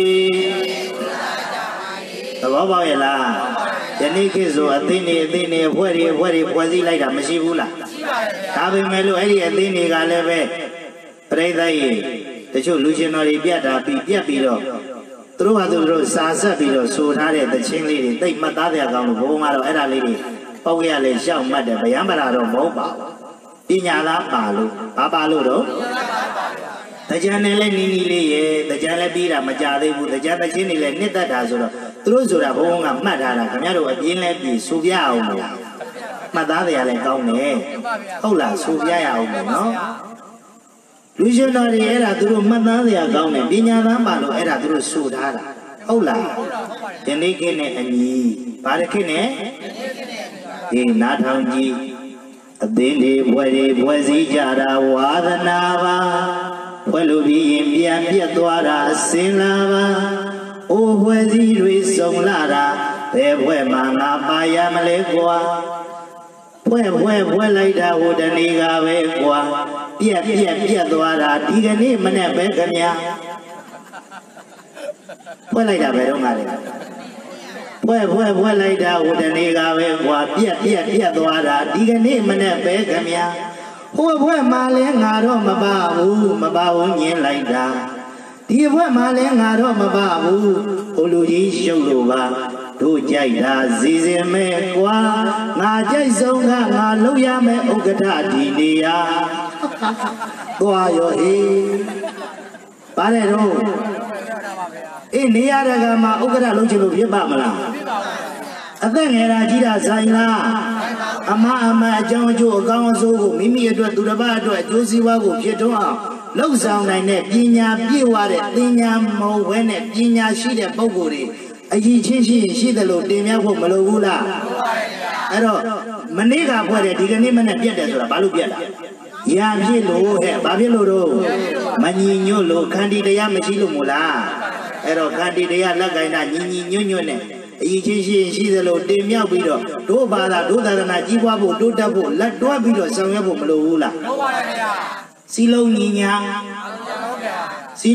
သဘောပေါက်ရဲ့လားယနေ့ခေတ်ဆိုအသင်းတွေဖွဲ့စည်းလိုက်တာမရှိဘူးလားဒါပေမဲ့လို့အဲ့ဒီအသင်းတွေကလည်းပဲပြိဿကြီးတချို့လူရှင်တော်တွေပြတ်ပြီးတော့သူတို့ဟာသူတို့စာဆက်ပြီးတော့ဆိုထားတဲ့သချင်းလေးတွေတိတ်မှတ်သားတဲ့အကောင်လို့ဘုံကတော့အဲ့ဒါလေးတွေပေါက်ရလဲရှောက်မှတ်တယ်ဗျံပရာတော့မဟုတ်ပါဘူးပညာသားပါလို့ဘာပါလို့တော့တကြံနဲ့လည်းနီးလေးရဲ့တကြံလည်းပြီးတာမကြသေးဘူးတကြံသချင်းတွေလည်းနှစ်သက်တာဆိုတော့သူတို့ဆိုတာဘုံကမှတ်ထားတာခင်ဗျားတို့အပြင်းလဲပြီးဆိုပြအောင်လို့မှတ်သားတရားလည်းကောင်းတယ်ဟုတ်လားဆိုပြရအောင်နော်လူရှင်တော်တွေအဲ့ဒါသူတို့မှတ်သားတရားကောင်းတယ်ပညာသားပါလို့အဲ့ဒါသူတို့ဆိုထားတာဟုတ်လားယနေ့ခေတ်နဲ့အညီဘာတစ်ခေတ်နဲ့ဒီနားထောင်ကြည့်အသင်းတွေဖွဲ့စည်းကြတာဝါသနာပါဖွဲ့လို့ပြီးရင်ပြန်ပြတ်သွားတာစင်လာပါအိုးဖွဲ့စည်းတွေစုံလာတာဘယ်ဖွဲ့မှငါပါရမလဲကွာဖွဲ့လိုက်တာဟိုတနေ့ကပဲကွာပြက်သွားတာဒီကနေ့မနဲ့ပဲခင်ဗျာဖွဲ့လိုက်တာပဲတော့ငါလေဖွဲ့လိုက်တာဟိုတနေ့ကပဲကွာပြက်သွားတာဒီကနေ့မနဲ့ပဲခင်ဗျာဟိုဖွဲ့မှလည်းငါတော့မပါဘူးညင်းလိုက်တာဒီဖွဲ့မှလည်းငါတော့မပါဘူးဟိုလူကြီးရှုပ်လို့ပါတို့ကြိုက်တာစီစဉ်မဲ့ကွာငါကြိုက်ဆုံးကငါလုပ်ရမယ်ဥက္ကဋ္ဌဒီနေရာသွားရောဟေးပါတယ်တော့အေးနေရာတကမှာဥက္ကဋ္ဌလုပ်ချင်လို့ဖြစ်ပါမလားအသက်ငယ်တာကြီးတာဆိုင်လားအမအကြောင်းအကျိုးအကောင်းအဆိုးကိုမိမိအတွက်သူတစ်ပါးအတွက်အကျိုးစီးပွားကိုဖြစ်ထွန်းအောင်လှုပ်ဆောင်နိုင်တဲ့ပညာပြည့်ဝတဲ့သင်ညာမဟုတ်ဘဲနဲ့ပညာရှိတဲ့ပုဂ္ဂိုလ်တွေအကြီးချင်းရှိတယ်လို့တင်ပြဖို့မလိုဘူးလားအဲ့တော့မနေ့ကဖွဲ့တယ်ဒီကနေ့မနဲ့ပြတ်တယ်ဆိုတာဘာလို့ပြတ်တာရာဖြစ်လို့ဟဲ့ဘာဖြစ်လို့တော့မညီညွတ်လို့ခန္တီတရားမရှိလို့မို့လားအဲ့တော့ခန္တီတရားလက်ကင်တာညီညွတ်နဲ့အကြီးချင်းရှိတယ်လို့တင်မြောက်ပြီးတော့တို့ဘာသာတို့သာသနာကြီးပွားဖို့တိုးတက်ဖို့လက်တွဲပြီးတော့ဆောင်ရွက်ဖို့မလိုဘူးလားလိုပါတယ်ဗျာစီလုံးညီညာအဲ့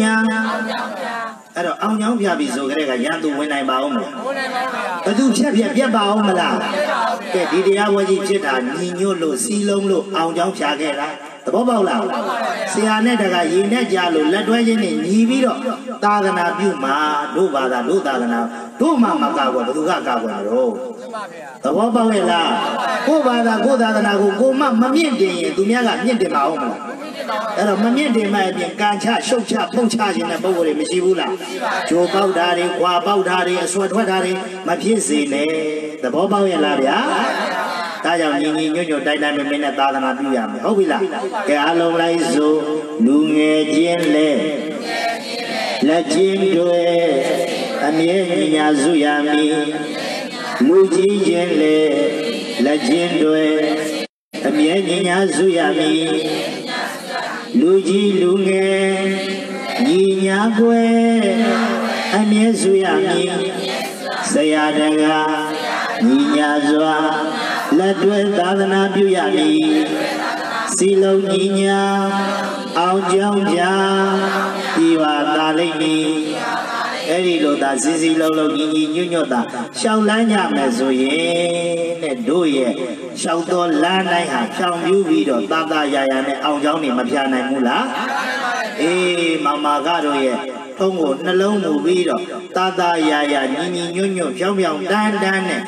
တော့အောင်ချောင်းပြပြီဆိုကြတဲ့ကရန်သူဝင်နိုင်ပါဦးမလားဝင်နိုင်ပါဘူးဗျာဘသူဖြတ်ပြတ်ပါဦးမလားကဲဒီတရားဝဲကြီးဖြစ်တာညီညွတ်လို့စီလုံးလို့အောင်ချောင်းဖြာခဲ့တာသဘောပေါက်လားဆရာနဲ့တကရေနဲ့ကြလို့လက်တွဲချင်းနဲ့ညီပြီးတော့သာသနာပြုမှာတို့ဘာသာတို့သာသနာတို့မှမကာကွယ်ဘသူကကာကွယ်တော့သဘောပေါက်ရဲ့လားကိုဘာသာကိုသာသနာကိုမမြင့်တင်ရင်သူများကမြင့်တင်ပါဦးမလားအဲ့တော့မမြင့်တင်မဲ့အပြင်ကန်ချရှုပ်ချပုံချခြင်းတဲ့ပုံစံတွေမရှိဘူးလားဂျိုပေါက်တာတွေခွာပေါက်တာတွေအဆွဲထွက်တာတွေမဖြစ်စေနဲ့သဘောပေါက်ရဲ့လားဗျာဒါကြောင့်ညီညွတ်တိုင်းမင်းနဲ့သာသနာပြုရမယ်ဟုတ်ပြီလားကဲအလုံးလိုက်စို့လူငယ်ချင်းလက်ချင်းတွေအမြဲညီညာစုရမည်လူကြီးချင်းလက်ချင်းတွေအမြဲညီညာစုရမည်လူကြီးလူငယ်ညီညာကွယ်အမြဲစုရမည်ဆရာတကားညီညာစွာလက်တွဲသာသနာပြုရမည်စီလုံးညီညာအောင်ကြောင်းပြဒီပါသာလိမ့်မည်အဲ့ဒီလိုသာစီလုံးညီညွတ်တာရှောင်းလန်းကြမယ်ဆိုရင်တဲ့တို့ရဲ့ရှောင်းတော်လမ်းတိုင်းဟာဖြောင်ပြူပြီးတော့သာယာနဲ့အောင်ကြောင်းနေမပြနိုင်ဘူးလားအေးမကတော့ရဲ့ထုံးကိုနှလုံးမူပြီးတော့သာယာညီညွတ်ဖြောင်းတန်းနဲ့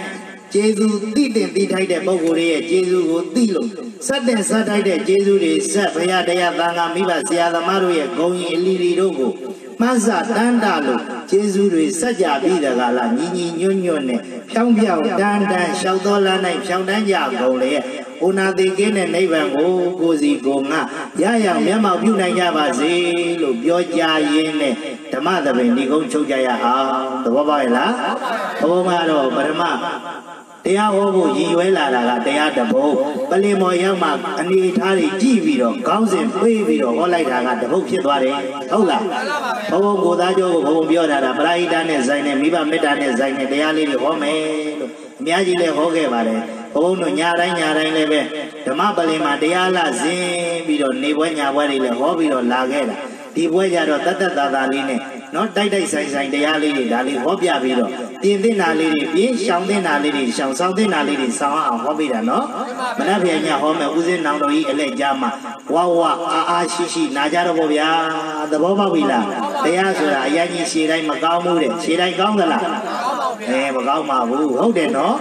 ကျေးဇူးတိတင်တိထိုက်တဲ့ပုဂ္ဂိုလ်ရဲ့ကျေးဇူးကိုသိလို့စက်တင်စက်ထိုက်တဲ့ကျေးဇူးတွေဆက်ဘုရားတရားသံဃာမိဘဆရာသမားတို့ရဲ့ဂုဏ်ရင်အလီလီတို့ကိုမှန်းစာတန်းတာလို့ကျေးဇူးတွေစက်ကြပြီးတကားလားညီညီညွတ်ညွတ်နဲ့ဖြောင်းဖြောင်းတန်းတန်းလျှောက်တော်လာနိုင်ဖြောင်းတန်းကြကုန်လေဩနာတိကင်းတဲ့နိဗ္ဗာန်ကိုကိုစီကိုငါရရမျက်မှောက်ပြုနိုင်ကြပါစေလို့ပြောကြရင်းနဲ့ဓမ္မသဘင်ဒီကုန်းချုပ်ကြရအောင်သဘောပေါက်ရဲ့လားဘုံကတော့ပထမတရားဟောဖို့ရည်ရွယ်လာတာကတရားတဘုံပလင်မော်ရောက်မှအနေထားတွေကြည့်ပြီးတော့ခေါင်းစဉ်ပေးပြီးတော့ဟောလိုက်တာကတဘုံဖြစ်သွားတယ်ဟုတ်လားဘုံကိုသားကျော်ကိုဘုံပြောတာပရိဟိတနဲ့ဇိုင်းနဲ့မိဘမေတ္တာနဲ့ဇိုင်းနဲ့တရားလေးတွေဟောမယ်လို့အများကြီးလည်းဟောခဲ့ပါတယ်ဘုံတို့ညာတိုင်းလည်းပဲဓမ္မပလင်မှာတရားလာဇင်းပြီးတော့နေပွဲညာပွဲတွေလည်းဟောပြီးတော့လာခဲ့တာဒီပွဲကြတော့တတ်သာသာလေးနဲ့နော်တိုက်ဆိုင်တရားလေးတွေဒါလေးဟောပြပြီးတော့ပြင်သင့်တာလေးတွေပြင်ရှောင်သင့်တာလေးတွေရှောင်ဆောင်သင့်တာလေးတွေဆောင်အောင်ဟောပြတာနော်မနက်ဖြန်ညဟောမယ်ဦးစင်းနောင်တော်ကြီးအလဲကြားမှာဝအားရှိနာကြတော့ဗောဗျာသဘောပေါက်ပြီလားတရားဆိုတာအရင်ကြီးရှေ့တိုင်းမကောင်းဘူးတဲ့ရှေ့တိုင်းကောင်းသလားမကောင်းပါဘူးဟုတ်တယ်နော်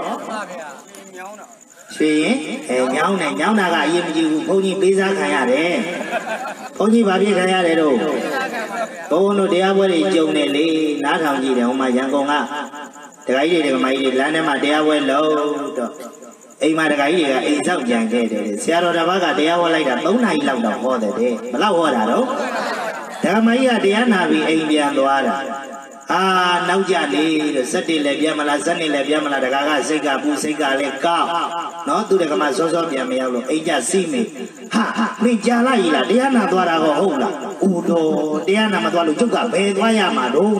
ရွှေရင်ညောင်းတာကအရေးမကြီးဘူးဘုန်းကြီးပေးစားခံရတယ်ဘုန်းကြီးဘာဖြစ်ခံရတယ်တော့ဘုန်းတို့တရားပွဲတွေကြုံနေလေနားထောင်ကြည့်တယ်ဟိုမှာရန်ကုန်ကဒကာကြီးတွေဒကာမကြီးတွေလမ်းထဲမှာတရားပွဲလုပ်တော့အိမ်မှာဒကာကြီးတွေကအိမ်ဆောက်ကြံခဲ့တယ်ဆရာတော်တစ်ပါးကတရားဟောလိုက်တာ3 နာရီလောက်တော့ဟောတယ်တဲ့ဘလောက်ဟောတာတော့ဒကာမကြီးကတရားနာပြီးအိမ်ပြန်သွားတာနောက်ကြလေလို့စက်တွေလည်းပြန်မလားဇက်နေလည်းပြန်မလားတကာကစိတ်ကပူစိတ်ကလည်းကောက်နော်သူတကမှစောပြန်မရောက်လို့အိမ်ကြစီးမေမင်းကြာလိုက်လားတရားနာသွားတာကောဟုတ်လားဦးတော်တရားနာမသွားလို့ကျုပ်ကဘယ်သွားရမှာတော့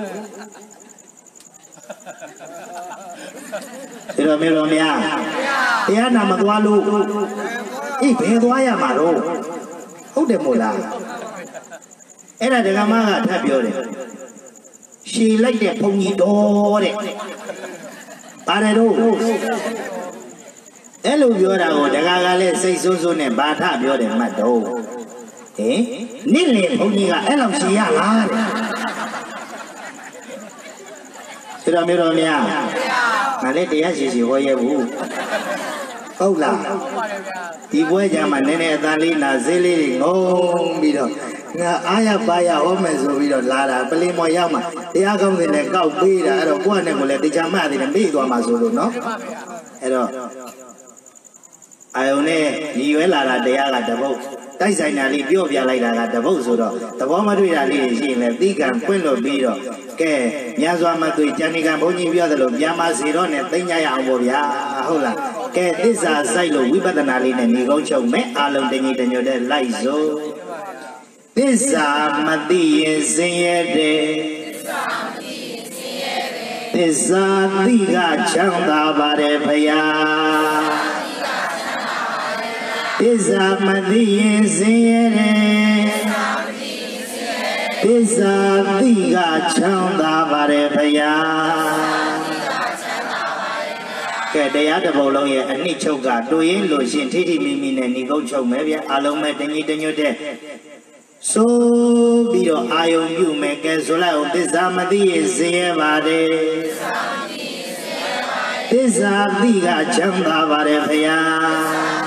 ဒီတော့မေတော်များတရားနာမသွားလို့ဘယ်သွားရမှာတော့ဟုတ်တယ်မို့လားအဲ့ဒါဒကမကထပ်ပြောတယ်ရှည်လိုက်တဲ့ဘုံကြီးတော်တဲ့ပါတယ်တော့အဲ့လိုပြောတာကိုဒကာကလည်းစိတ်ဆိုးဆိုးနဲ့ဘာထပြောတယ်မှတ်တော့နေ့လေဘုံကြီးကအဲ့လောက်ရှည်ရလားတဲ့ဒါမျိုးတော်များငါလည်းတရားရှည်ဟောရဲဘူးဟုတ်လားဒီပွဲကြမှာနည်းနည်းအသာလေးနာဈေးလေးငုံပြီးတော့ငါအားရပါရဟောမယ်ဆိုပြီးတော့လာတာပလင်မော်ရောက်မှာတရားကောင်းတွေနဲ့ကောက်ပေးတာအဲ့တော့ကိုယ့်နဲ့ကိုလည်းတရားမှတ်တယ်မေ့သွားမှာဆိုလို့နော်အဲ့တော့အာယုန်နဲ့ညီရွယ်လာတာတရားကတပုတ်တိုက်ဆိုင်တာလေးပြောပြလိုက်တာကတပုတ်ဆိုတော့သဘောမတွေ့တာလေးရှိရင်လည်းသီးကံပွင့်လို့ပြီးတော့ကဲညာစွာမတွေ့ကျန်ဒီကံဘုန်းကြီးပြောသလိုပြန်ပါစေတော့နဲ့သိညာရအောင်ပေါ့ဗျာဟုတ်လားကဲသစ္စာစိုက်လို့ဝိပဿနာလေးနဲ့ညီကုန်းချုပ်မယ်အာလုံးတညီတညွတ်တဲ့လိုက်စို့သစ္စာမသိရင်ဆင်းရဲတယ်သစ္စာသိကချမ်းသာပါတယ်ဖယားသစ္စာမသိရင်ဆင်းရဲတယ်သစ္စာသိကချမ်းသာပါတယ်ဖယားကဲတရားတစ်ပုံလုံးရဲ့အနှစ်ချုပ်ကတို့ရင်လို့ရှင်ထိထိမိမိနဲ့ညီကုန်းချုပ်မယ်ဗျအလုံးမဲ့တညီတညွတ်တဲ့ဆိုပြီးတော့အာယုံပြုမယ်ကဲဆိုလိုက်အောင်သစ္စာမသိရင်ဆင်းရဲပါတယ်သစ္စာသိကချမ်းသာပါတယ်ဖယား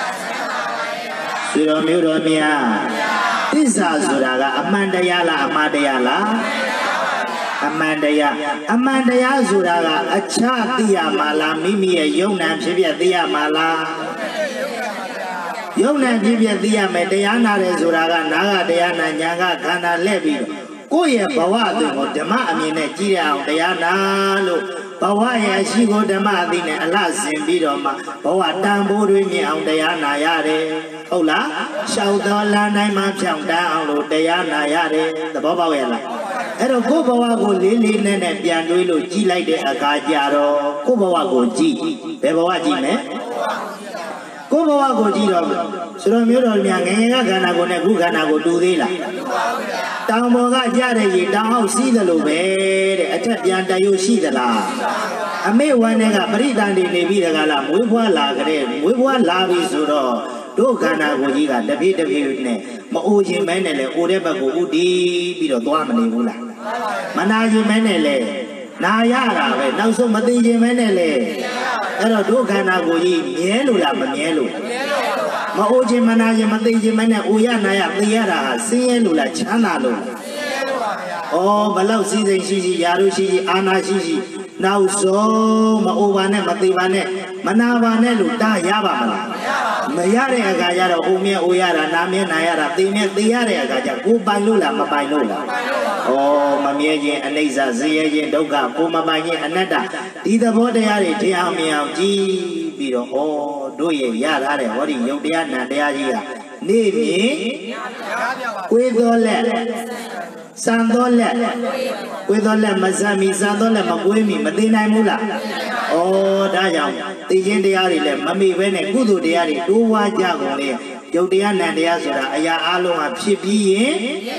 ဆွေတော်မျိုးတော်များသစ္စာဆိုတာကအမှန်တရားလားအမှားတရားလားအမှန်တရားဆိုတာကအချသိရမှာလားမိမိရဲ့ယုံနာဖြစ်ဖြစ်သိရမှာလားယုံနာဖြစ်ဖြစ်သိရမယ်တရားနာတယ်ဆိုတာကနာကတရားနာညာကခန္ဓာလှည့်ပြီးတော့ကိုယ့်ရဲ့ဘဝအသွင်ကိုဓမ္မအမြင်နဲ့ကြည့်ရအောင်တရားနာလို့ဘဝရဲ့ရှိကိုဓမ္မအသိနဲ့အလှဆင်ပြီးတော့မှဘဝတန်ဖိုးတွေမြင်အောင်တရားနာရတယ်ဟုတ်လားရှောက်တော်လမ်းတိုင်းမှာဖြောင်းတန်းအောင်လို့တရားနာရတယ်သဘောပေါက်ရဲ့လားအဲ့တော့ကိုယ့်ဘဝကိုလေးလေးနက်နက်ပြန်တွေးလို့ကြည့်လိုက်တဲ့အခါကျတော့ကိုယ့်ဘဝကိုကြည့်ဘယ်ဘဝကြည့်မလဲကိုယ့်ဘဝကိုကြည့်တော့ဆိုတော့မျိုးတော်များငယ်ငယ်ကခန္ဓာကိုယ်နဲ့ခုခန္ဓာကိုတူသေးလားတောင်ပေါ်ကကြတဲ့ရေတောင်အောက်စီးတယ်လို့ပဲတဲ့အထက်ပြန်တရုပ်ရှိသလားအမေဝမ်းတွေကပရိသန္တိနေပြီးတကလားမွေးဖွားလာကြတဲ့မွေးဖွားလာပြီဆိုတော့တို့ခန္ဓာကိုယ်ကြီးကတပြေးတပြေးနဲ့မအိုခြင်းမဲနဲ့လေအိုတဲ့ဘက်ကိုဥတီးပြီးတော့သွားမနေဘူးလားမနာခြင်းမဲနဲ့လေနာရတာပဲနောက်ဆုံးမသိခြင်းမဲနဲ့လေ Ero do kana goji mielu la mielu. Ma oje manaje matije mana uya naya tiyara sielu la chana lo. Oh balau sisi yaru sisi ana sisi nau so ma obane matibane manabane lu da yaba mala. Mayare aga yara umye uyara namye nayara timye tiyare aga ja ku bailu la ma bailu la. Oh mamye yin anisa ziye yin dukha ku ma bai yin anatta di thaboတရားတွေထင်အောင်မြင်အောင်ကြည့်ပြီးတော့ဩတို့ရဲ့ရထားတဲ့ဟောဒီယုတ်တရားနံတရားကြီးဟာနေပြင်ကွေးတော်လက်စံတော်လက်ကွေးတော်လက်မစမ်းမီစံတော်လက်မကွေးမီမသိနိုင်ဘူးလားဩဒါကြောင့်သိချင်းတရားတွေလည်းမမိဘဲနဲ့ကုသိုလ်တရားတွေတိုးဝါကြကုန်လေယုတ်တရားနံတရားဆိုတာအရာအလုံးဟာဖြစ်ပြီးရင်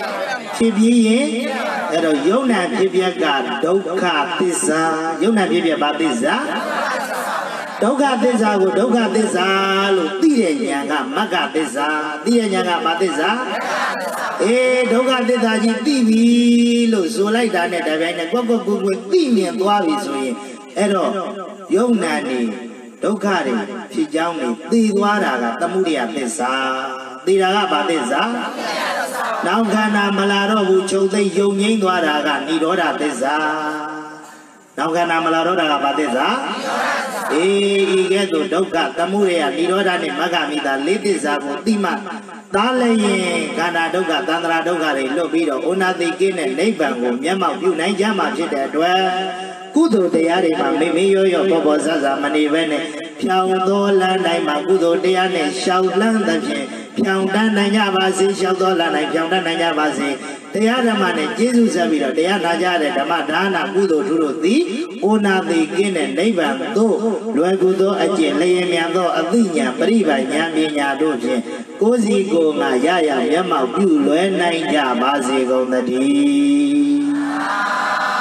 အဲ့တော့ယုံနာဖြစ်ပြကဒုက္ခသစ္စာယုံနာဖြစ်ပြဘာသစ္စာဒုက္ခသစ္စာကိုဒုက္ခသစ္စာလို့သိတဲ့ဉာဏ်ကမဂ္ဂသစ္စာသိတဲ့ဉာဏ်ကဘာသစ္စာအေးဒုက္ခသစ္စာကြီးသိပြီလို့ဆိုလိုက်တာနဲ့တပြိုင်နက်ကွက်သိမြင်သွားပြီဆိုရင်အဲ့တော့ယုံနာနေဒုက္ခတွေဖြစ်ကြောင်းနေသိသွားတာကသမုဒယသစ္စာသိတာကဘာသစ္စာနောက်ခန္ဓာမလာတော့ဘူးချုပ်သိယုံငိမ့်သွားတာကនិရောဓသစ္စာနောက်ခန္ဓာမလာတော့တာကဘာသစ္စာအေးဤကဲ့သို့ဒုက္ခသမုဒယនិရောဓနဲ့မဂ္ဂမိတာလေးသစ္စာကိုသိမှသားလည်းရင်ခန္ဓာဒုက္ခသန္တရာဒုက္ခတွေလွတ်ပြီးတော့ဩနာတိကိနဲ့နိဗ္ဗာန်ကိုမျက်မှောက်ပြုနိုင်ကြမှာဖြစ်တဲ့အတွက်ကုသိုလ်တရားတွေမှာမေရောပေါ်ဆဆမနေဘဲနဲ့ဖြောင်းသောလမ်းတိုင်းမှာကုသိုလ်တရားနဲ့ရှောင်လန်းသဖြင့်ဖြောင်းတန်းနိုင်ကြပါစေရှောင်သောလမ်းတိုင်းဖြောင်းတန်းနိုင်ကြပါစေတရားဓမ္မနဲ့ကျေးဇူးဆက်ပြီးတော့တရားနာကြတဲ့ဓမ္မဒါနကုသိုလ်ထူးတို့သည်ဩနာတိကိနဲ့နိဗ္ဗာန်သို့လွယ်ကူသောအကျင့်လျင်မြန်သောအသိဉာဏ်ပရိပါဉာဏ်ပညာတို့ဖြင့်ကိုယ်စီကိုယ်ငါရမျက်မှောက်ပြုလွယ်နိုင်ကြပါစေကုန်သတည်း